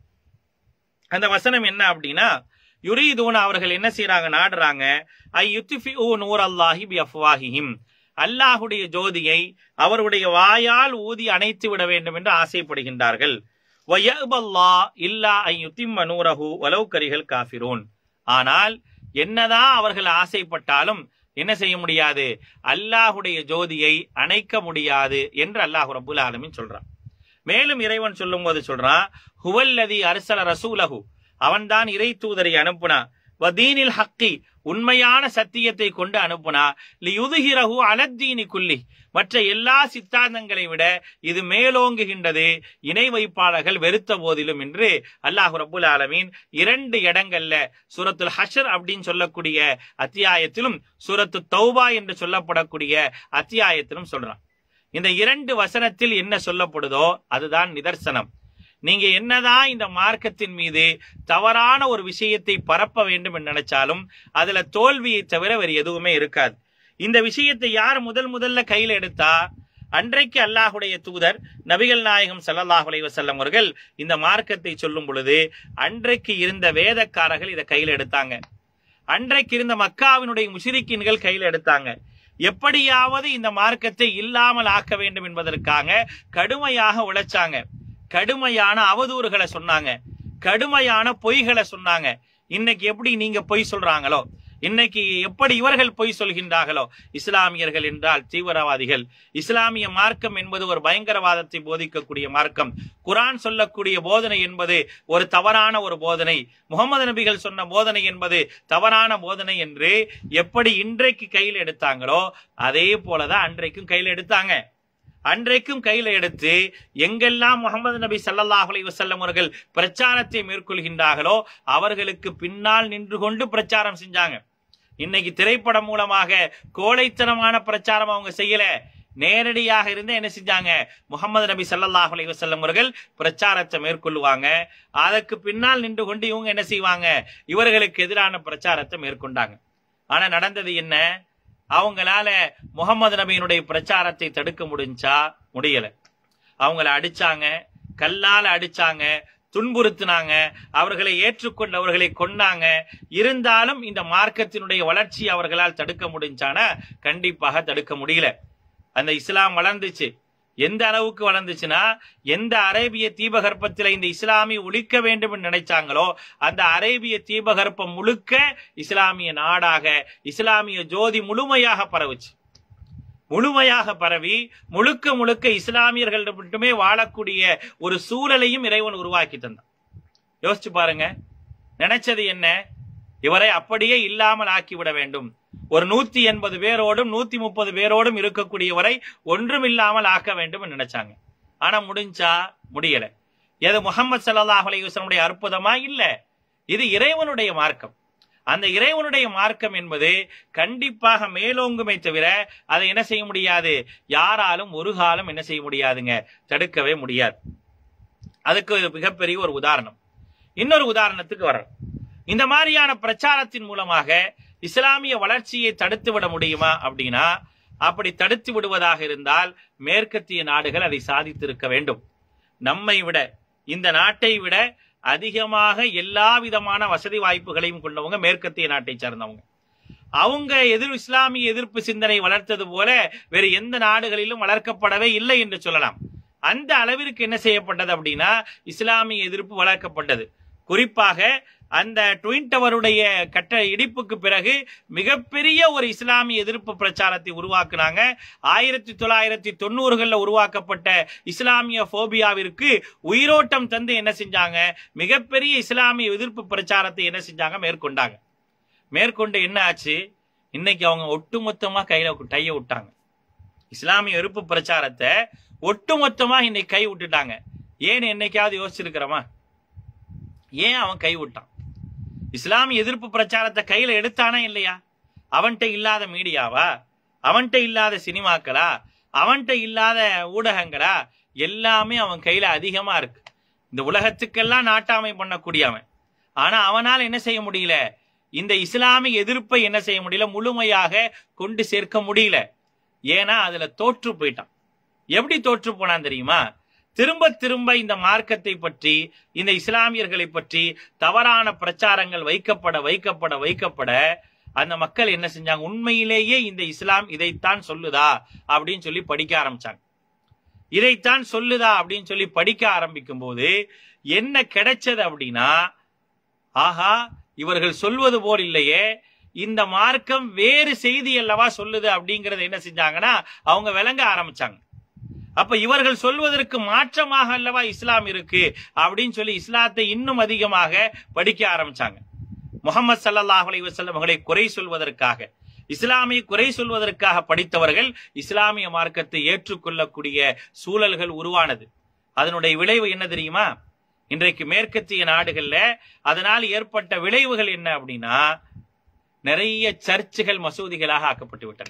அந்த வசனம் என்ன அப்படின்னா, யுரீதூன அவர்கள் என்ன செய்யறாங்க, நாடுறாங்க, ஐ யுத்ஃபிஊ நூரல்லாஹி பிஅஃப்வாஹிஹிம், அல்லாஹ்வுடைய ஜோதியை அவருடைய வாயால் ஊதி அணைத்து விட வேண்டும் என்று ஆசைப்படுகின்றார்கள். வயபல்லாஹ் இல்லா ஐ யுத்திம்ம நூரஹு வலவ் கரிஹல் காஃபிரூன், ஆனால் என்னதான் அவர்கள் ஆசைப்பட்டாலும் என்ன செய்ய முடியாது, அல்லாஹ்வுடைய ஜோதியை அணைக்க முடியாது என்று அல்லாஹ் ரப்புல் ஆலமீன் சொல்றான். மேலும் இறைவன் சொல்லும் போது சொல்றான், ஹுவல்லதி அர்ஸல ரசூலஹு, அவன்தான் இறை தூதரை அனுப்புனா, வதீனில் ஹக்கி, உண்மையான சத்தியத்தை கொண்டு அனுப்புனா, லியுதுஹிரஹு அலத்தீனி குல்லி, மற்ற எல்லா சித்தாந்தங்களை விட இது மேலோங்குகின்றது, இணை வைப்பாளர்கள் வெறுத்த போதிலும் என்று அல்லாஹ் ரப்புல் ஆலமீன் இரண்டு இடங்கள்ல, சூரத்துல் ஹஷ்ர் அப்படின்னு சொல்லக்கூடிய அத்தியாயத்திலும் சூரத்து தௌபா என்று சொல்லப்படக்கூடிய அத்தியாயத்திலும் சொல்றான். இந்த இரண்டு வசனத்தில் என்ன சொல்லப்படுதோ அதுதான் நிதர்சனம். நீங்க என்னதான் இந்த மார்க்கத்தின் மீது தவறான ஒரு விஷயத்தை பரப்ப வேண்டும் என்று நினைச்சாலும் அதுல தோல்வியை தவிர வேறு எதுவுமே இருக்காது. இந்த விஷயத்தை யார் முதல் முதல்ல கையில எடுத்தா, அன்றைக்கு அல்லாஹுடைய தூதர் நபிகள் நாயகம் ஸல்லல்லாஹு அலைஹி வஸல்லம் அவர்கள் இந்த மார்க்கத்தை சொல்லும் பொழுது அன்றைக்கு இருந்த வேதக்காரர்கள் இதை கையில எடுத்தாங்க. அன்றைக்கு இருந்த மக்காவினுடைய முஷ்ரிக்கீன்கள் கையில எடுத்தாங்க. எப்படியாவது இந்த மார்க்கத்தை இல்லாமல் ஆக்க வேண்டும் என்பதற்காக கடுமையாக உழைச்சாங்க. கடுமையான அவதூறுகளை சொன்னாங்க, கடுமையான பொய்களை சொன்னாங்க. இன்னைக்கு எப்படி நீங்க பொய் சொல்றாங்களோ, இன்னைக்கு எப்படி இவர்கள் பொய் சொல்கின்றார்களோ, இஸ்லாமியர்கள் என்றால் தீவிரவாதிகள், இஸ்லாமிய மார்க்கம் என்பது ஒரு பயங்கரவாதத்தை போதிக்கக்கூடிய மார்க்கம், குர்ஆன் சொல்லக்கூடிய போதனை என்பது ஒரு தவறான ஒரு போதனை, முகமது நபிகள் சொன்ன போதனை என்பது தவறான போதனை என்று எப்படி இன்றைக்கு கையில் எடுத்தாங்களோ அதே போலதான் அன்றைக்கும் கையில் எடுத்தாங்க. அன்றைக்கும் கையில எடுத்து எங்கெல்லாம் முகமது நபி ஸல்லல்லாஹு அலைஹி வஸல்லம் அவர்கள் பிரச்சாரத்தை மேற்கொள்கின்றார்களோ அவர்களுக்கு பின்னால் நின்று கொண்டு பிரச்சாரம் செஞ்சாங்க. இன்னைக்கு திரைப்படம் மூலமாக கோழைத்தனமான பிரச்சாரம் அவங்க செய்யல, நேரடியாக இருந்து என்ன செஞ்சாங்க, முகமது நபி ஸல்லல்லாஹு அலைஹி வஸல்லம் அவர்கள் பிரச்சாரத்தை மேற்கொள்ளுவாங்க. அதற்கு பின்னால் நின்று கொண்டு இவங்க என்ன செய்வாங்க, இவர்களுக்கு எதிரான பிரச்சாரத்தை மேற்கொண்டாங்க. ஆனா நடந்தது என்ன, அவங்களால முகமது நபியினுடைய பிரச்சாரத்தை தடுக்க முடிஞ்சா? முடியல. அவங்களை அடிச்சாங்க, கல்லால அடிச்சாங்க, துன்புறுத்தினாங்க, அவர்களை ஏற்றுக்கொண்டவர்களை கொன்னாங்க. இருந்தாலும் இந்த மார்க்கத்தினுடைய வளர்ச்சி அவர்களால் தடுக்க முடிஞ்சானா? கண்டிப்பாக தடுக்க முடியல. அந்த இஸ்லாம் வளர்ந்துச்சு. எந்த அளவுக்கு வளர்ந்துச்சுன்னா, எந்த அரேபிய தீபகற்பத்தில் இந்த இஸ்லாமி ஒழிக்க வேண்டும் என்று நினைச்சாங்களோ அந்த அரேபிய தீபகற்பம் முழுக்க இஸ்லாமிய நாடாக இஸ்லாமிய ஜோதி முழுமையாக பரவுச்சு. முழுமையாக பரவி முழுக்க முழுக்க இஸ்லாமியர்கள் மட்டுமே வாழக்கூடிய ஒரு சூழலையும் இறைவன் உருவாக்கி தந்தான். யோசிச்சு பாருங்க, நினைச்சது என்ன? இவரை அப்படியே இல்லாமல் ஆக்கிவிட வேண்டும். ஒரு நூத்தி எண்பது பேரோடும் நூத்தி முப்பது பேரோடும் இருக்கக்கூடியவரை ஒன்றும் இல்லாமல் ஆக்க வேண்டும் நினைச்சாங்க. ஆனா முடிஞ்சா? முடியல. எது முஹம்மது ஸல்லல்லாஹு அலைஹி வஸல்லம் அற்புதமா? இல்ல, இது இறைவனுடைய மார்க்கம். அந்த இறைவனுடைய மார்க்கம் என்பது கண்டிப்பாக மேலோங்குமே தவிர அதை என்ன செய்ய முடியாது, யாராலும் ஒரு காலம் என்ன செய்ய முடியாதுங்க, தடுக்கவே முடியாது. அதுக்கு மிகப்பெரிய ஒரு உதாரணம். இன்னொரு உதாரணத்துக்கு வர, இந்த மாதிரியான பிரச்சாரத்தின் மூலமாக இஸ்லாமிய வளர்ச்சியை தடுத்து விட முடியுமா அப்படின்னா, அப்படி தடுத்து விடுவதாக இருந்தால் மேற்கத்திய நாடுகள் அதை சாதித்திருக்க வேண்டும். நம்மை விட, இந்த நாட்டை விட அதிகமாக எல்லா விதமான வசதி வாய்ப்புகளையும் கொண்டவங்க மேற்கத்திய நாட்டை சார்ந்தவங்க. அவங்க எதிர் இஸ்லாமிய எதிர்ப்பு சிந்தனை வளர்த்தது போல வேறு எந்த நாடுகளிலும் வளர்க்கப்படவே இல்லை என்று சொல்லலாம். அந்த அளவிற்கு என்ன செய்யப்பட்டது அப்படின்னா இஸ்லாமிய எதிர்ப்பு வளர்க்கப்பட்டது. குறிப்பாக அந்த ட்வின் டவருடைய கட்ட இடிப்புக்கு பிறகு மிகப்பெரிய ஒரு இஸ்லாமிய எதிர்ப்பு பிரச்சாரத்தை உருவாக்குனாங்க. ஆயிரத்தி தொள்ளாயிரத்தி தொண்ணூறுகள்ல உருவாக்கப்பட்ட இஸ்லாமிய போபியாவிற்கு உயிரோட்டம் தந்து என்ன செஞ்சாங்க, மிகப்பெரிய இஸ்லாமிய எதிர்ப்பு பிரச்சாரத்தை என்ன செஞ்சாங்க, மேற்கொண்டாங்க. மேற்கொண்டு என்ன ஆச்சு, இன்னைக்கு அவங்க ஒட்டுமொத்தமா கையில கைய விட்டாங்க. இஸ்லாமிய எதிர்ப்பு பிரச்சாரத்தை ஒட்டுமொத்தமா இன்னைக்கு கை விட்டுட்டாங்க. ஏன்னு என்னைக்காவது யோசிச்சிருக்கிறோமா? ஏன் அவன் கை விட்டான்? இஸ்லாமிய எதிர்ப்பு பிரச்சாரத்தை கையில எடுத்தானா இல்லையா? அவன்கிட்ட இல்லாத மீடியாவா, அவன்கிட்ட இல்லாத சினிமாக்களா, அவன்கிட்ட இல்லாத ஊடகங்களா? எல்லாமே அவன் கையில அதிகமா இருக்கு. இந்த உலகத்துக்கெல்லாம் நாட்டாமை பண்ணக்கூடியவன். ஆனா அவனால் என்ன செய்ய முடியல, இந்த இஸ்லாமிய எதிர்ப்பை என்ன செய்ய முடியல, முழுமையாக கொண்டு சேர்க்க முடியல. ஏன்னா அதுல தோற்று போயிட்டான். எப்படி தோற்று போனான் தெரியுமா? திரும்ப திரும்ப இந்த மார்க்கத்தை பற்றி, இந்த இஸ்லாமியர்களை பற்றி தவறான பிரச்சாரங்கள் வைக்கப்பட வைக்கப்பட வைக்கப்பட அந்த மக்கள் என்ன செஞ்சாங்க, உண்மையிலேயே இந்த இஸ்லாம் இதைத்தான் சொல்லுதா அப்படின்னு சொல்லி படிக்க ஆரம்பிச்சாங்க. இதைத்தான் சொல்லுதா அப்படின்னு சொல்லி படிக்க ஆரம்பிக்கும் போது என்ன கிடைச்சது அப்படின்னா, ஆஹா இவர்கள் சொல்வது போல் இல்லையே, இந்த மார்க்கம் வேறு செய்தி அல்லவா சொல்லுது அப்படிங்கறத என்ன செஞ்சாங்கன்னா அவங்க விளங்க ஆரம்பிச்சாங்க. அப்ப இவர்கள் சொல்வதற்கு மாற்றமாக அல்லவா இஸ்லாம் இருக்கு அப்படின்னு சொல்லி இஸ்லாத்தை இன்னும் அதிகமாக படிக்க ஆரம்பிச்சாங்க. முஹம்மது ஸல்லல்லாஹு அலைஹி வஸல்லம் அவர்களை குறை சொல்வதற்காக, இஸ்லாமை குறை சொல்வதற்காக படித்தவர்கள் இஸ்லாமிய மார்க்கத்தை ஏற்றுக்கொள்ளக்கூடிய சூழல்கள் உருவானது. அதனுடைய விளைவு என்ன தெரியுமா? இன்றைக்கு மேற்கத்திய நாடுகள்ல அதனால் ஏற்பட்ட விளைவுகள் என்ன அப்படின்னா, நிறைய சர்ச்சுகள் மசூதிகளாக ஆக்கப்பட்டு விட்டன.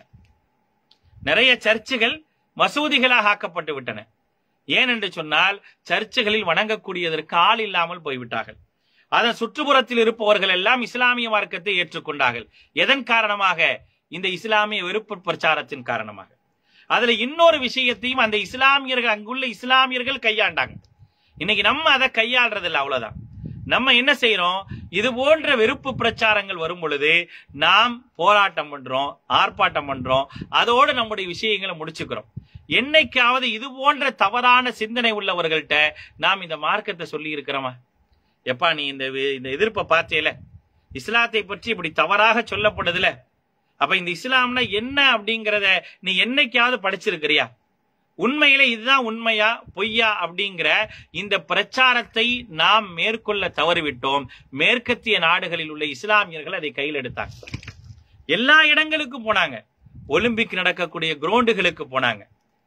நிறைய சர்ச்சுகள் மசூதிகளாக ஆக்கப்பட்டு விட்டன. ஏன் என்று சொன்னால் சர்ச்சுகளில் வணங்கக்கூடியதற்கு ஆள் இல்லாமல் போய்விட்டார்கள். அதன் சுற்றுப்புறத்தில் இருப்பவர்கள் எல்லாம் இஸ்லாமிய மார்க்கத்தை ஏற்றுக்கொண்டார்கள். எதன் காரணமாக? இந்த இஸ்லாமிய வெறுப்பு பிரச்சாரத்தின் காரணமாக. அதுல இன்னொரு விஷயத்தையும் அந்த இஸ்லாமியர்கள், அங்குள்ள இஸ்லாமியர்கள் கையாண்டாங்க. இன்னைக்கு நம்ம அதை கையாள்றது இல்லை, அவ்வளவுதான். நம்ம என்ன செய்யறோம், இது போன்ற வெறுப்பு பிரச்சாரங்கள் வரும் பொழுது நாம் போராட்டம் பண்றோம், ஆர்ப்பாட்டம் பண்றோம், அதோடு நம்முடைய விஷயங்களை முடிச்சுக்கிறோம். என்னைக்காவது இது போன்ற தவறான சிந்தனை உள்ளவர்கள்ட்ட நாம் இந்த மார்க்கத்தை சொல்லி இருக்கிறோமா? எப்பா நீ இந்த இந்த எதிர்ப்பை பார்த்தேல, இஸ்லாத்தை பற்றி இப்படி தவறாக சொல்லப்படுதுல, அப்ப இந்த இஸ்லாம்னா என்ன அப்படிங்கறத நீ என்னைக்காவது படிச்சிருக்கிறியா? உண்மையில இதுதான் உண்மையா பொய்யா அப்படிங்கிற இந்த பிரச்சாரத்தை நாம் மேற்கொள்ள தவறிவிட்டோம். மேற்கத்திய நாடுகளில் உள்ள இஸ்லாமியர்கள் அதை கையில் எடுத்தாங்க. எல்லா இடங்களுக்கும் போனாங்க. ஒலிம்பிக் நடக்கக்கூடிய கிரவுண்டுகளுக்கு போனாங்க,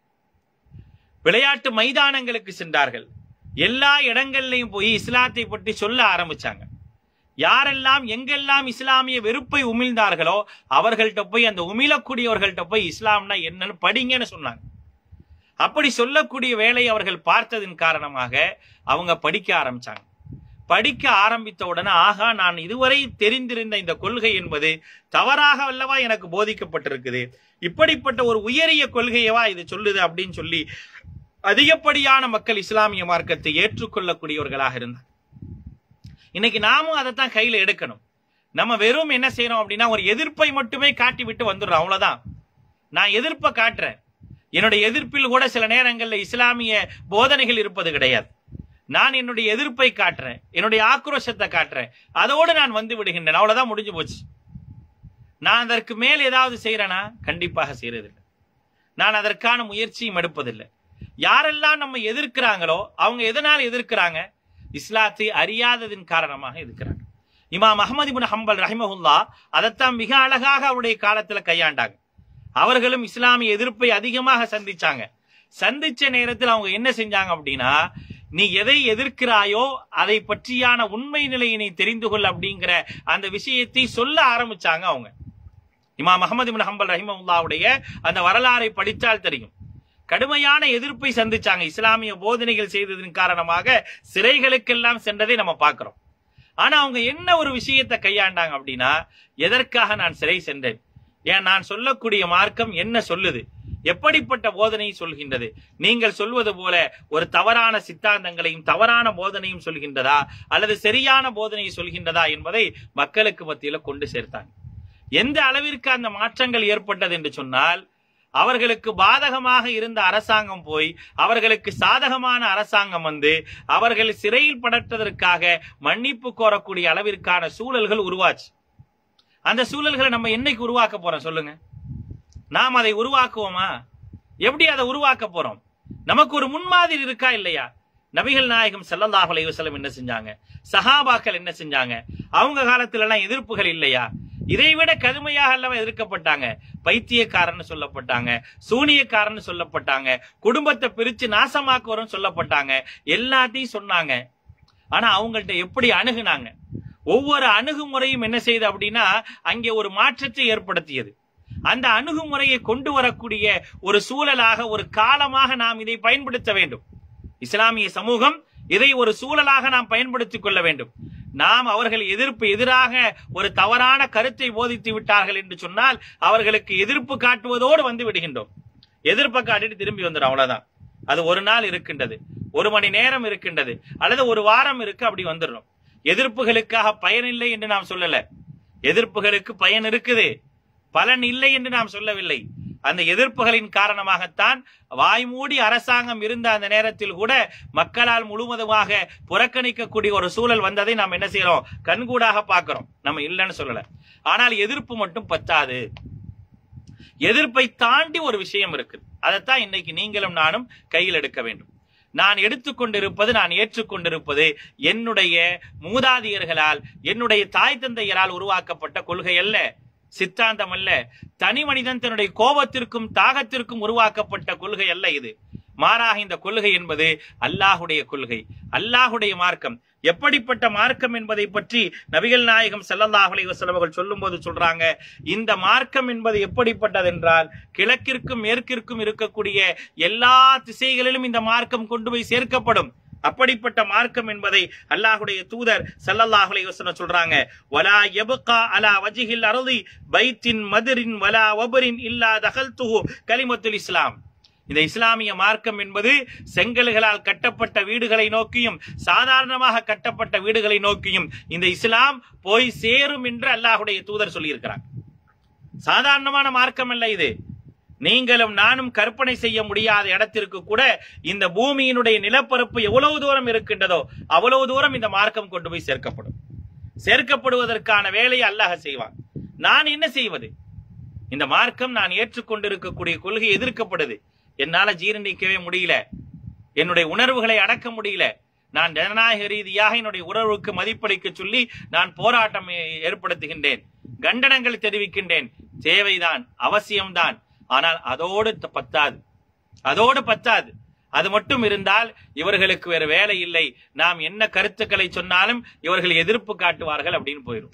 விளையாட்டு மைதானங்களுக்கு சென்றார்கள். எல்லா இடங்கள்லையும் போய் இஸ்லாத்தை பற்றி சொல்ல ஆரம்பிச்சாங்க. யாரெல்லாம் எங்கெல்லாம் இஸ்லாமிய வெறுப்பை உமிழ்ந்தார்களோ அவர்கள்ட்ட போய், அந்த உமிழக்கூடியவர்கள்ட்ட போய் இஸ்லாம்னா என்னன்னு படிங்கன்னு சொன்னாங்க. அப்படி சொல்லக்கூடிய வேலையை அவர்கள் பார்த்ததின் காரணமாக அவங்க படிக்க ஆரம்பிச்சாங்க. படிக்க ஆரம்பித்த உடனே, ஆகா நான் இதுவரை தெரிந்திருந்த இந்த கொள்கை என்பது தவறாக அல்லவா எனக்கு போதிக்கப்பட்டிருக்குது, இப்படிப்பட்ட ஒரு உயரிய கொள்கையவா இது சொல்லுது அப்படின்னு சொல்லி அதிகப்படியான மக்கள் இஸ்லாமிய மார்க்கத்தை ஏற்றுக்கொள்ளக்கூடியவர்களாக இருந்தார். இன்னைக்கு நாமும் அதைத்தான் கையில எடுக்கணும். நம்ம வெறும் என்ன செய்யறோம் அப்படின்னா ஒரு எதிர்ப்பை மட்டுமே காட்டி விட்டு வந்துடுறோம். அவ்வளவுதான். நான் எதிர்ப்பை காட்டுறேன். என்னுடைய எதிர்ப்பில் கூட சில நேரங்களில் இஸ்லாமிய போதனைகள் இருப்பது கிடையாது. நான் என்னுடைய எதிர்ப்பை காட்டுறேன், என்னுடைய ஆக்ரோஷத்தை காட்டுறேன், அதோடு நான் வந்து விடுகின்றேன். அவ்வளவுதான், முடிஞ்சு போச்சு. நான் அதற்கு மேல் ஏதாவது செய்யறேனா? கண்டிப்பாக செய்யறதில்லை. நான் அதற்கான முயற்சியும் எடுப்பதில்லை. யாரெல்லாம் நம்ம எதிர்க்கிறாங்களோ அவங்க எதனால் எதிர்க்கிறாங்க? இஸ்லாத்தை அறியாததின் காரணமாக எதிர்க்கிறாங்க. இமாம் அஹ்மது இப்னு ஹம்பல் ரஹிமஹுல்லா அதைத்தான் மிக அழகாக அவருடைய காலத்துல கையாண்டாங்க. அவர்களும் இஸ்லாமிய எதிர்ப்பை அதிகமாக சந்திச்சாங்க. சந்திச்ச நேரத்தில் அவங்க என்ன செஞ்சாங்க அப்படின்னா, நீ எதை எதிர்க்கிறாயோ அதை பற்றியான உண்மை நிலையை நீ தெரிந்து கொள்ள அப்படிங்கிற அந்த விஷயத்தை சொல்ல ஆரம்பிச்சாங்க. அவங்க இமாம் அஹ்மது இப்னு ஹம்பல் ரஹிமஹுல்லாவுடைய அந்த வரலாறை படித்தால் தெரியும். கடுமையான எதிர்ப்பை சந்திச்சாங்க. இஸ்லாமிய போதனைகள் செய்ததன் காரணமாக சிறைகளுக்கெல்லாம் சென்றதை நம்ம பார்க்கிறோம். ஆனா அவங்க என்ன ஒரு விஷயத்தை கையாண்டாங்க அப்படின்னா, எதற்காக நான் சிறை சென்றேன், ஏன் நான் சொல்லக்கூடிய மார்க்கம் என்ன சொல்லுது, எப்படிப்பட்ட போதனையை சொல்கின்றது, நீங்கள் சொல்வது போல ஒரு தவறான சித்தாந்தங்களையும் தவறான போதனையும் சொல்கின்றதா அல்லது சரியான போதனையை சொல்கின்றதா என்பதை மக்களுக்கு மத்தியில கொண்டு சேர்த்தாங்க. எந்த அளவிற்கு அந்த மாற்றங்கள் ஏற்பட்டது என்று சொன்னால், அவர்களுக்கு பாதகமாக இருந்த அரசாங்கம் போய் அவர்களுக்கு சாதகமான அரசாங்கம் வந்து அவர்கள் சிறையில் படுத்ததற்காக மன்னிப்பு கோரக்கூடிய அளவிற்கான சூழல்கள் உருவாச்சு. அந்த சூழல்களை நம்ம என்னைக்கு உருவாக்க போறோம் சொல்லுங்க? நாம் அதை உருவாக்குவோமா? எப்படி அதை உருவாக்க போறோம்? நமக்கு ஒரு முன்மாதிரி இருக்கா இல்லையா? நபிகள் நாயகம் ஸல்லல்லாஹு அலைஹி வஸல்லம் என்ன செஞ்சாங்க? சஹாபாக்கள் என்ன செஞ்சாங்க? அவங்க காலத்துல எல்லாம் எதிர்ப்புகள் இல்லையா? இதைவிட கடுமையாக அல்லவா எதிர்க்கப்பட்டாங்க. பைத்தியக்காரன்னு சொல்லப்பட்டாங்க, சூனியக்காரன்னு சொல்லப்பட்டாங்க, குடும்பத்தை பிரிச்சு நாசமாக்குவரும் சொல்லப்பட்டாங்க, எல்லாத்தையும் சொன்னாங்க. ஆனா அவங்கள்ட்ட எப்படி அணுகுனாங்க? ஒவ்வொரு அணுகுமுறையும் என்ன செய்யுது அப்படின்னா அங்கே ஒரு மாற்றத்தை ஏற்படுத்தியது. அந்த அணுகுமுறையை கொண்டு வரக்கூடிய ஒரு சூழலாக ஒரு காலமாக நாம் இதை பயன்படுத்த வேண்டும். இஸ்லாமிய சமூகம் இதை ஒரு சூழலாக நாம் பயன்படுத்திக் கொள்ள வேண்டும். நாம் அவர்கள் எதிர்ப்பு எதிராக ஒரு தவறான கருத்தை போதித்து விட்டார்கள் என்று சொன்னால் அவர்களுக்கு எதிர்ப்பு காட்டுவதோடு வந்து விடுகின்றோம். எதிர்ப்பை காட்டிட்டு திரும்பி வந்துடும். அவ்வளவுதான். அது ஒரு நாள் இருக்கின்றது, ஒரு மணி நேரம் இருக்கின்றது, அல்லது ஒரு வாரம் இருக்கு, அப்படி வந்துடும். எதிர்ப்புகளுக்காக பயன் இல்லை என்று நாம் சொல்லல. எதிர்ப்புகளுக்கு பயன் இருக்குது, பலன் இல்லை என்று நாம் சொல்லவில்லை. அந்த எதிர்ப்புகளின் காரணமாகத்தான் வாய்மூடி அரசாங்கம் இருந்த அந்த நேரத்தில் கூட மக்களால் முழுவதுமாக புறக்கணிக்கக்கூடிய ஒரு சூழல் வந்ததை நாம் என்ன செய்யறோம்? கண்கூடாக பார்க்கிறோம். நம்ம இல்லைன்னு சொல்லல. ஆனால் எதிர்ப்பு மட்டும் பத்தாது. எதிர்ப்பை தாண்டி ஒரு விஷயம் இருக்குது. அதைத்தான் இன்னைக்கு நீங்களும் நானும் கையில் எடுக்க வேண்டும். நான் எடுத்துக்கொண்டிருப்பது, நான் ஏற்றுக்கொண்டிருப்பது என்னுடைய மூதாதையர்களால், என்னுடைய தாய் தந்தையரால் உருவாக்கப்பட்ட கொள்கை அல்ல, சித்தாந்தம் அல்ல, தனி மனிதன் தன்னுடைய கோபத்திற்கும் தாகத்திற்கும் உருவாக்கப்பட்ட கொள்கை அல்ல இது. மாறாக இந்த கொள்கை என்பது அல்லாஹுடைய கொள்கை, அல்லாஹுடைய மார்க்கம். எப்படிப்பட்ட மார்க்கம் என்பதை பற்றி நபிகள் நாயகம் ஸல்லல்லாஹு அலைஹி வஸல்லம் அவர்கள் சொல்லும் போது சொல்றாங்க, இந்த மார்க்கம் என்பது எப்படிப்பட்டது என்றால் கிழக்கிற்கும் மேற்கிற்கும் இருக்கக்கூடிய எல்லா திசைகளிலும் இந்த மார்க்கம் கொண்டு போய் சேர்க்கப்படும். அப்படிப்பட்ட மார்க்கம் என்பதை அல்லாஹ்வுடைய தூதர் ஸல்லல்லாஹு அலைஹி வஸல்லம் சொல்றாங்க. வலா யப்கா அலா வஜ்ஹில் அர்தி பைத்தின் மத்ரின் வலா வபரின் இல்லா தகல்துஹு கலிமத்துல் இஸ்லாம். இந்த இஸ்லாமிய மார்க்கம் என்பது செங்கல்களால் கட்டப்பட்ட வீடுகளை நோக்கியும் சாதாரணமாக கட்டப்பட்ட வீடுகளை நோக்கியும் இந்த இஸ்லாம் போய் சேரும் என்று அல்லாஹ்வுடைய தூதர் சொல்லியிருக்கிறார். சாதாரணமான மார்க்கம் அல்ல இது. நீங்களும் நானும் கற்பனை செய்ய முடியாத இடத்திற்கு கூட இந்த பூமியினுடைய நிலப்பரப்பு எவ்வளவு தூரம் இருக்கின்றதோ அவ்வளவு தூரம் இந்த மார்க்கம் கொண்டு போய் சேர்க்கப்படும். சேர்க்கப்படுவதற்கான வேலையை அல்லாஹ் செய்வான். நான் என்ன செய்வது? இந்த மார்க்கம் நான் ஏற்றுக்கொண்டிருக்கக்கூடிய கொள்கை எதிர்க்கப்படுது. என்னால ஜீரணிக்கவே முடியல, என்னுடைய உணர்வுகளை அடக்க முடியல. நான் ஜனநாயக ரீதியாக என்னுடைய உணர்வுக்கு மதிப்பளிக்க சொல்லி நான் போராட்டம் ஏற்படுத்துகின்றேன், கண்டனங்கள் தெரிவிக்கின்றேன். தேவைதான், அவசியம்தான். ஆனால் அதோடு பத்தாது, அதோடு பத்தாது. அது மட்டும் இருந்தால் இவர்களுக்கு வேற வேலை இல்லை, நாம் என்ன கருத்துக்களை சொன்னாலும் இவர்கள் எதிர்ப்பு காட்டுவார்கள் அப்படின்னு போயிடும்.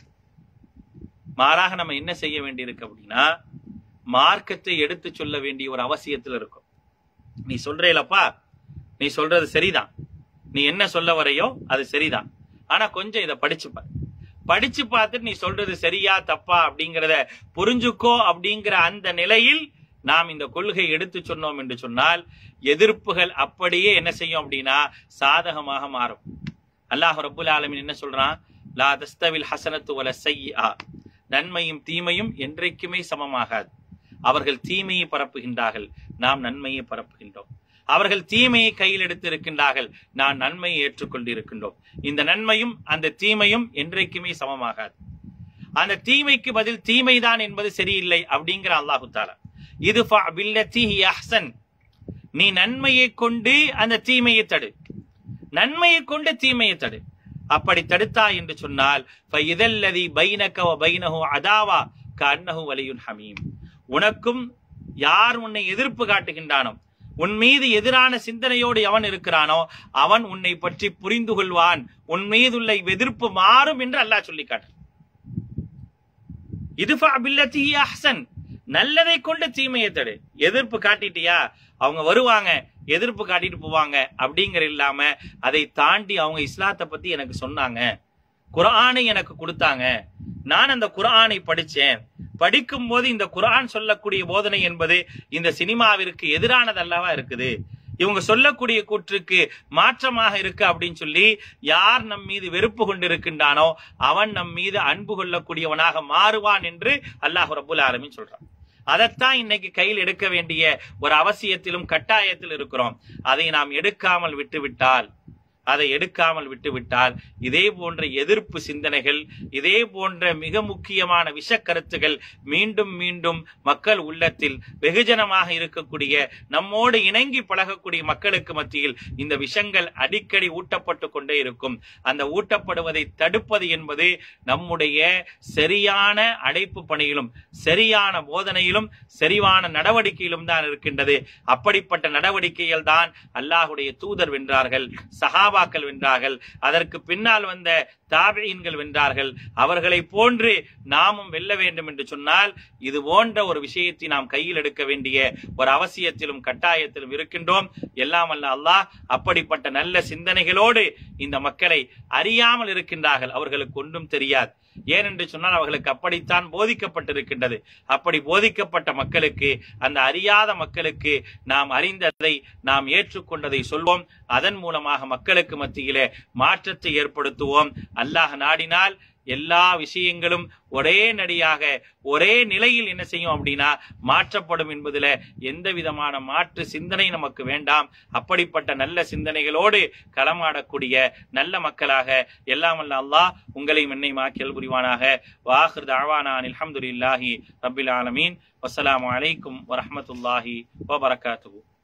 மாறாக நம்ம என்ன செய்ய வேண்டியிருக்கு அப்படின்னா, மார்க்கத்தை எடுத்து சொல்ல வேண்டிய ஒரு அவசியத்தில் இருக்கும். நீ சொல்றேலப்பா, நீ சொல்றது சரிதான், நீ என்ன சொல்ல வரையோ அது சரிதான், ஆனா கொஞ்சம் இதை படிச்சுப்பா, படிச்சு பார்த்துட்டு நீ சொல்றது சரியா தப்பா அப்படிங்கிறத புரிஞ்சுக்கோ அப்படிங்கிற அந்த நிலையில் நாம் இந்த கொள்கை எடுத்து சொன்னோம் என்று சொன்னால் எதிர்ப்புகள் அப்படியே என்ன செய்யும் அப்படின்னா சாதகமாக மாறும். அல்லாஹ் ரப்புல் ஆலமீன் என்ன சொல்றான்? லா தஸ்தவில் ஹசனத்து வல ஸய்யிஆ, நன்மையும் தீமையும் என்றைக்குமே சமமாகாது. அவர்கள் தீமையை பரப்புகின்றார்கள், நாம் நன்மையை பரப்புகின்றோம். அவர்கள் தீமையை கையில் எடுத்து இருக்கின்றார்கள், நான் நன்மையை ஏற்றுக்கொண்டு இருக்கின்றோம். இந்த நன்மையும் அந்த தீமையும் என்றைக்குமே சமமாகாது. அந்த தீமைக்கு பதில் தீமைதான் என்பது சரியில்லை அப்படிங்கிற அல்லாஹு தஆலா. இது பில்லதி ஹிய அஹ்சன், நீ நன்மையை கொண்டு அந்த தீமையை தடு, நன்மையை கொண்டு தீமையை தடு. அப்படி தடுத்தா என்று சொன்னால் ஃபஇதல்லதி பைனக வ பைனஹு அதாவா கஅன்னஹு வலியுன் ஹமீம், உனக்கும் யார் உன்னை எதிர்ப்பு காட்டுகின்றானோ, உன் மீது எதிரான சிந்தனையோடு எவன் இருக்கிறானோ அவன் உன்னை பற்றி புரிந்து கொள்வான், உன் மீதுள்ள எதிர்ப்பு மாறும் என்று அல்லாஹ் சொல்லி காட்டு. இதுஃபா பில்லதி ஹிய அஹ்சன், நல்லதை கொண்டு தீமையை தடு. எதிர்ப்பு காட்டிட்டியா, அவங்க வருவாங்க எதிர்ப்பு காட்டிட்டு போவாங்க அப்படிங்கிற இல்லாம அதை தாண்டி அவங்க இஸ்லாத்தை பத்தி எனக்கு சொன்னாங்க, குர்ஆனை எனக்கு கொடுத்தாங்க, நான் அந்த குர்ஆனை படிச்சேன், படிக்கும் போது இந்த குர்ஆன் சொல்லக்கூடிய போதனை என்பது இந்த சினிமாவிற்கு எதிரானது அல்லவா இருக்குது, இவங்க சொல்லக்கூடிய கூற்றுக்கு மாற்றமாக இருக்கு அப்படின்னு சொல்லி யார் நம் மீது வெறுப்பு கொண்டிருக்கின்றானோ அவன் நம் மீது அன்பு கொள்ளக்கூடியவனாக மாறுவான் என்று அல்லாஹ் ரப்புல் ஆலமீன் சொல்றான். அதைத்தான் இன்னைக்கு கையில் எடுக்க வேண்டிய ஒரு அவசியத்திலும் கட்டாயத்தில் இருக்கிறோம். அதை நாம் எடுக்காமல் விட்டுவிட்டால் அதை எடுக்காமல் விட்டுவிட்டால் இதே போன்ற எதிர்ப்பு சிந்தனைகள், இதே போன்ற மிக முக்கியமான விஷக்கருத்துகள் மீண்டும் மீண்டும் மக்கள் உள்ளத்தில் வெகுஜனமாக இருக்கக்கூடிய நம்மோடு இணங்கி பழகக்கூடிய மக்களுக்கு மத்தியில் இந்த விஷங்கள் அடிக்கடி ஊட்டப்பட்டு கொண்டே இருக்கும். அந்த ஊட்டப்படுவதை தடுப்பது என்பது நம்முடைய சரியான அழைப்பு பணியிலும் சரியான போதனையிலும் சரியான நடவடிக்கையிலும் தான் இருக்கின்றது. அப்படிப்பட்ட நடவடிக்கைகள் தான் அல்லாஹுடைய தூதர் வென்றார்கள், சஹாபா வென்றார்கள், அதற்கு பின்னால் வந்த தாபிஈன்கள் வென்றார்கள். அவர்களை போன்று நாமும் வெல்ல வேண்டும் என்று சொன்னால் இது போன்ற ஒரு விஷயத்தை நாம் கையில் எடுக்க வேண்டிய ஒரு அவசியத்திலும் கட்டாயத்திலும் இருக்கின்றோம். எல்லாம் அல்ல அல்லாஹ் அப்படிப்பட்ட நல்ல சிந்தனைகளோடு இந்த மக்களை அறியாமல் இருக்கின்றார்கள், அவர்களுக்கு ஒன்றும் தெரியாது. ஏனென்று சொன்னால் அவர்களுக்கு அப்படித்தான் போதிக்கப்பட்டிருக்கின்றது. அப்படி போதிக்கப்பட்ட மக்களுக்கு, அந்த அறியாத மக்களுக்கு நாம் அறிந்ததை நாம் ஏற்றுக்கொண்டதை சொல்வோம். அதன் மூலமாக மக்களுக்கு மத்தியிலே மாற்றத்தை ஏற்படுத்துவோம். அல்லாஹ் நாடினால் எல்லா விஷயங்களும் ஒரே நடியாக ஒரே நிலையில் என்ன செய்யும் அப்படின்னா மாற்றப்படும் என்பதில் எந்த விதமான மாற்று சிந்தனை நமக்கு வேண்டாம். அப்படிப்பட்ட நல்ல சிந்தனைகளோடு களமாடக்கூடிய நல்ல மக்களாக எல்லாம் வல்ல அல்லாஹ் உங்களையும் என்னையும் ஆக்கியல் புரிவானாக. வாஹிர் தஅவானா அல்ஹம்துலில்லாஹி ரப்பில் ஆலமீன். வஸ்ஸலாமு அலைக்கும் வரஹ்மத்துல்லாஹி வபரகாத்துஹு.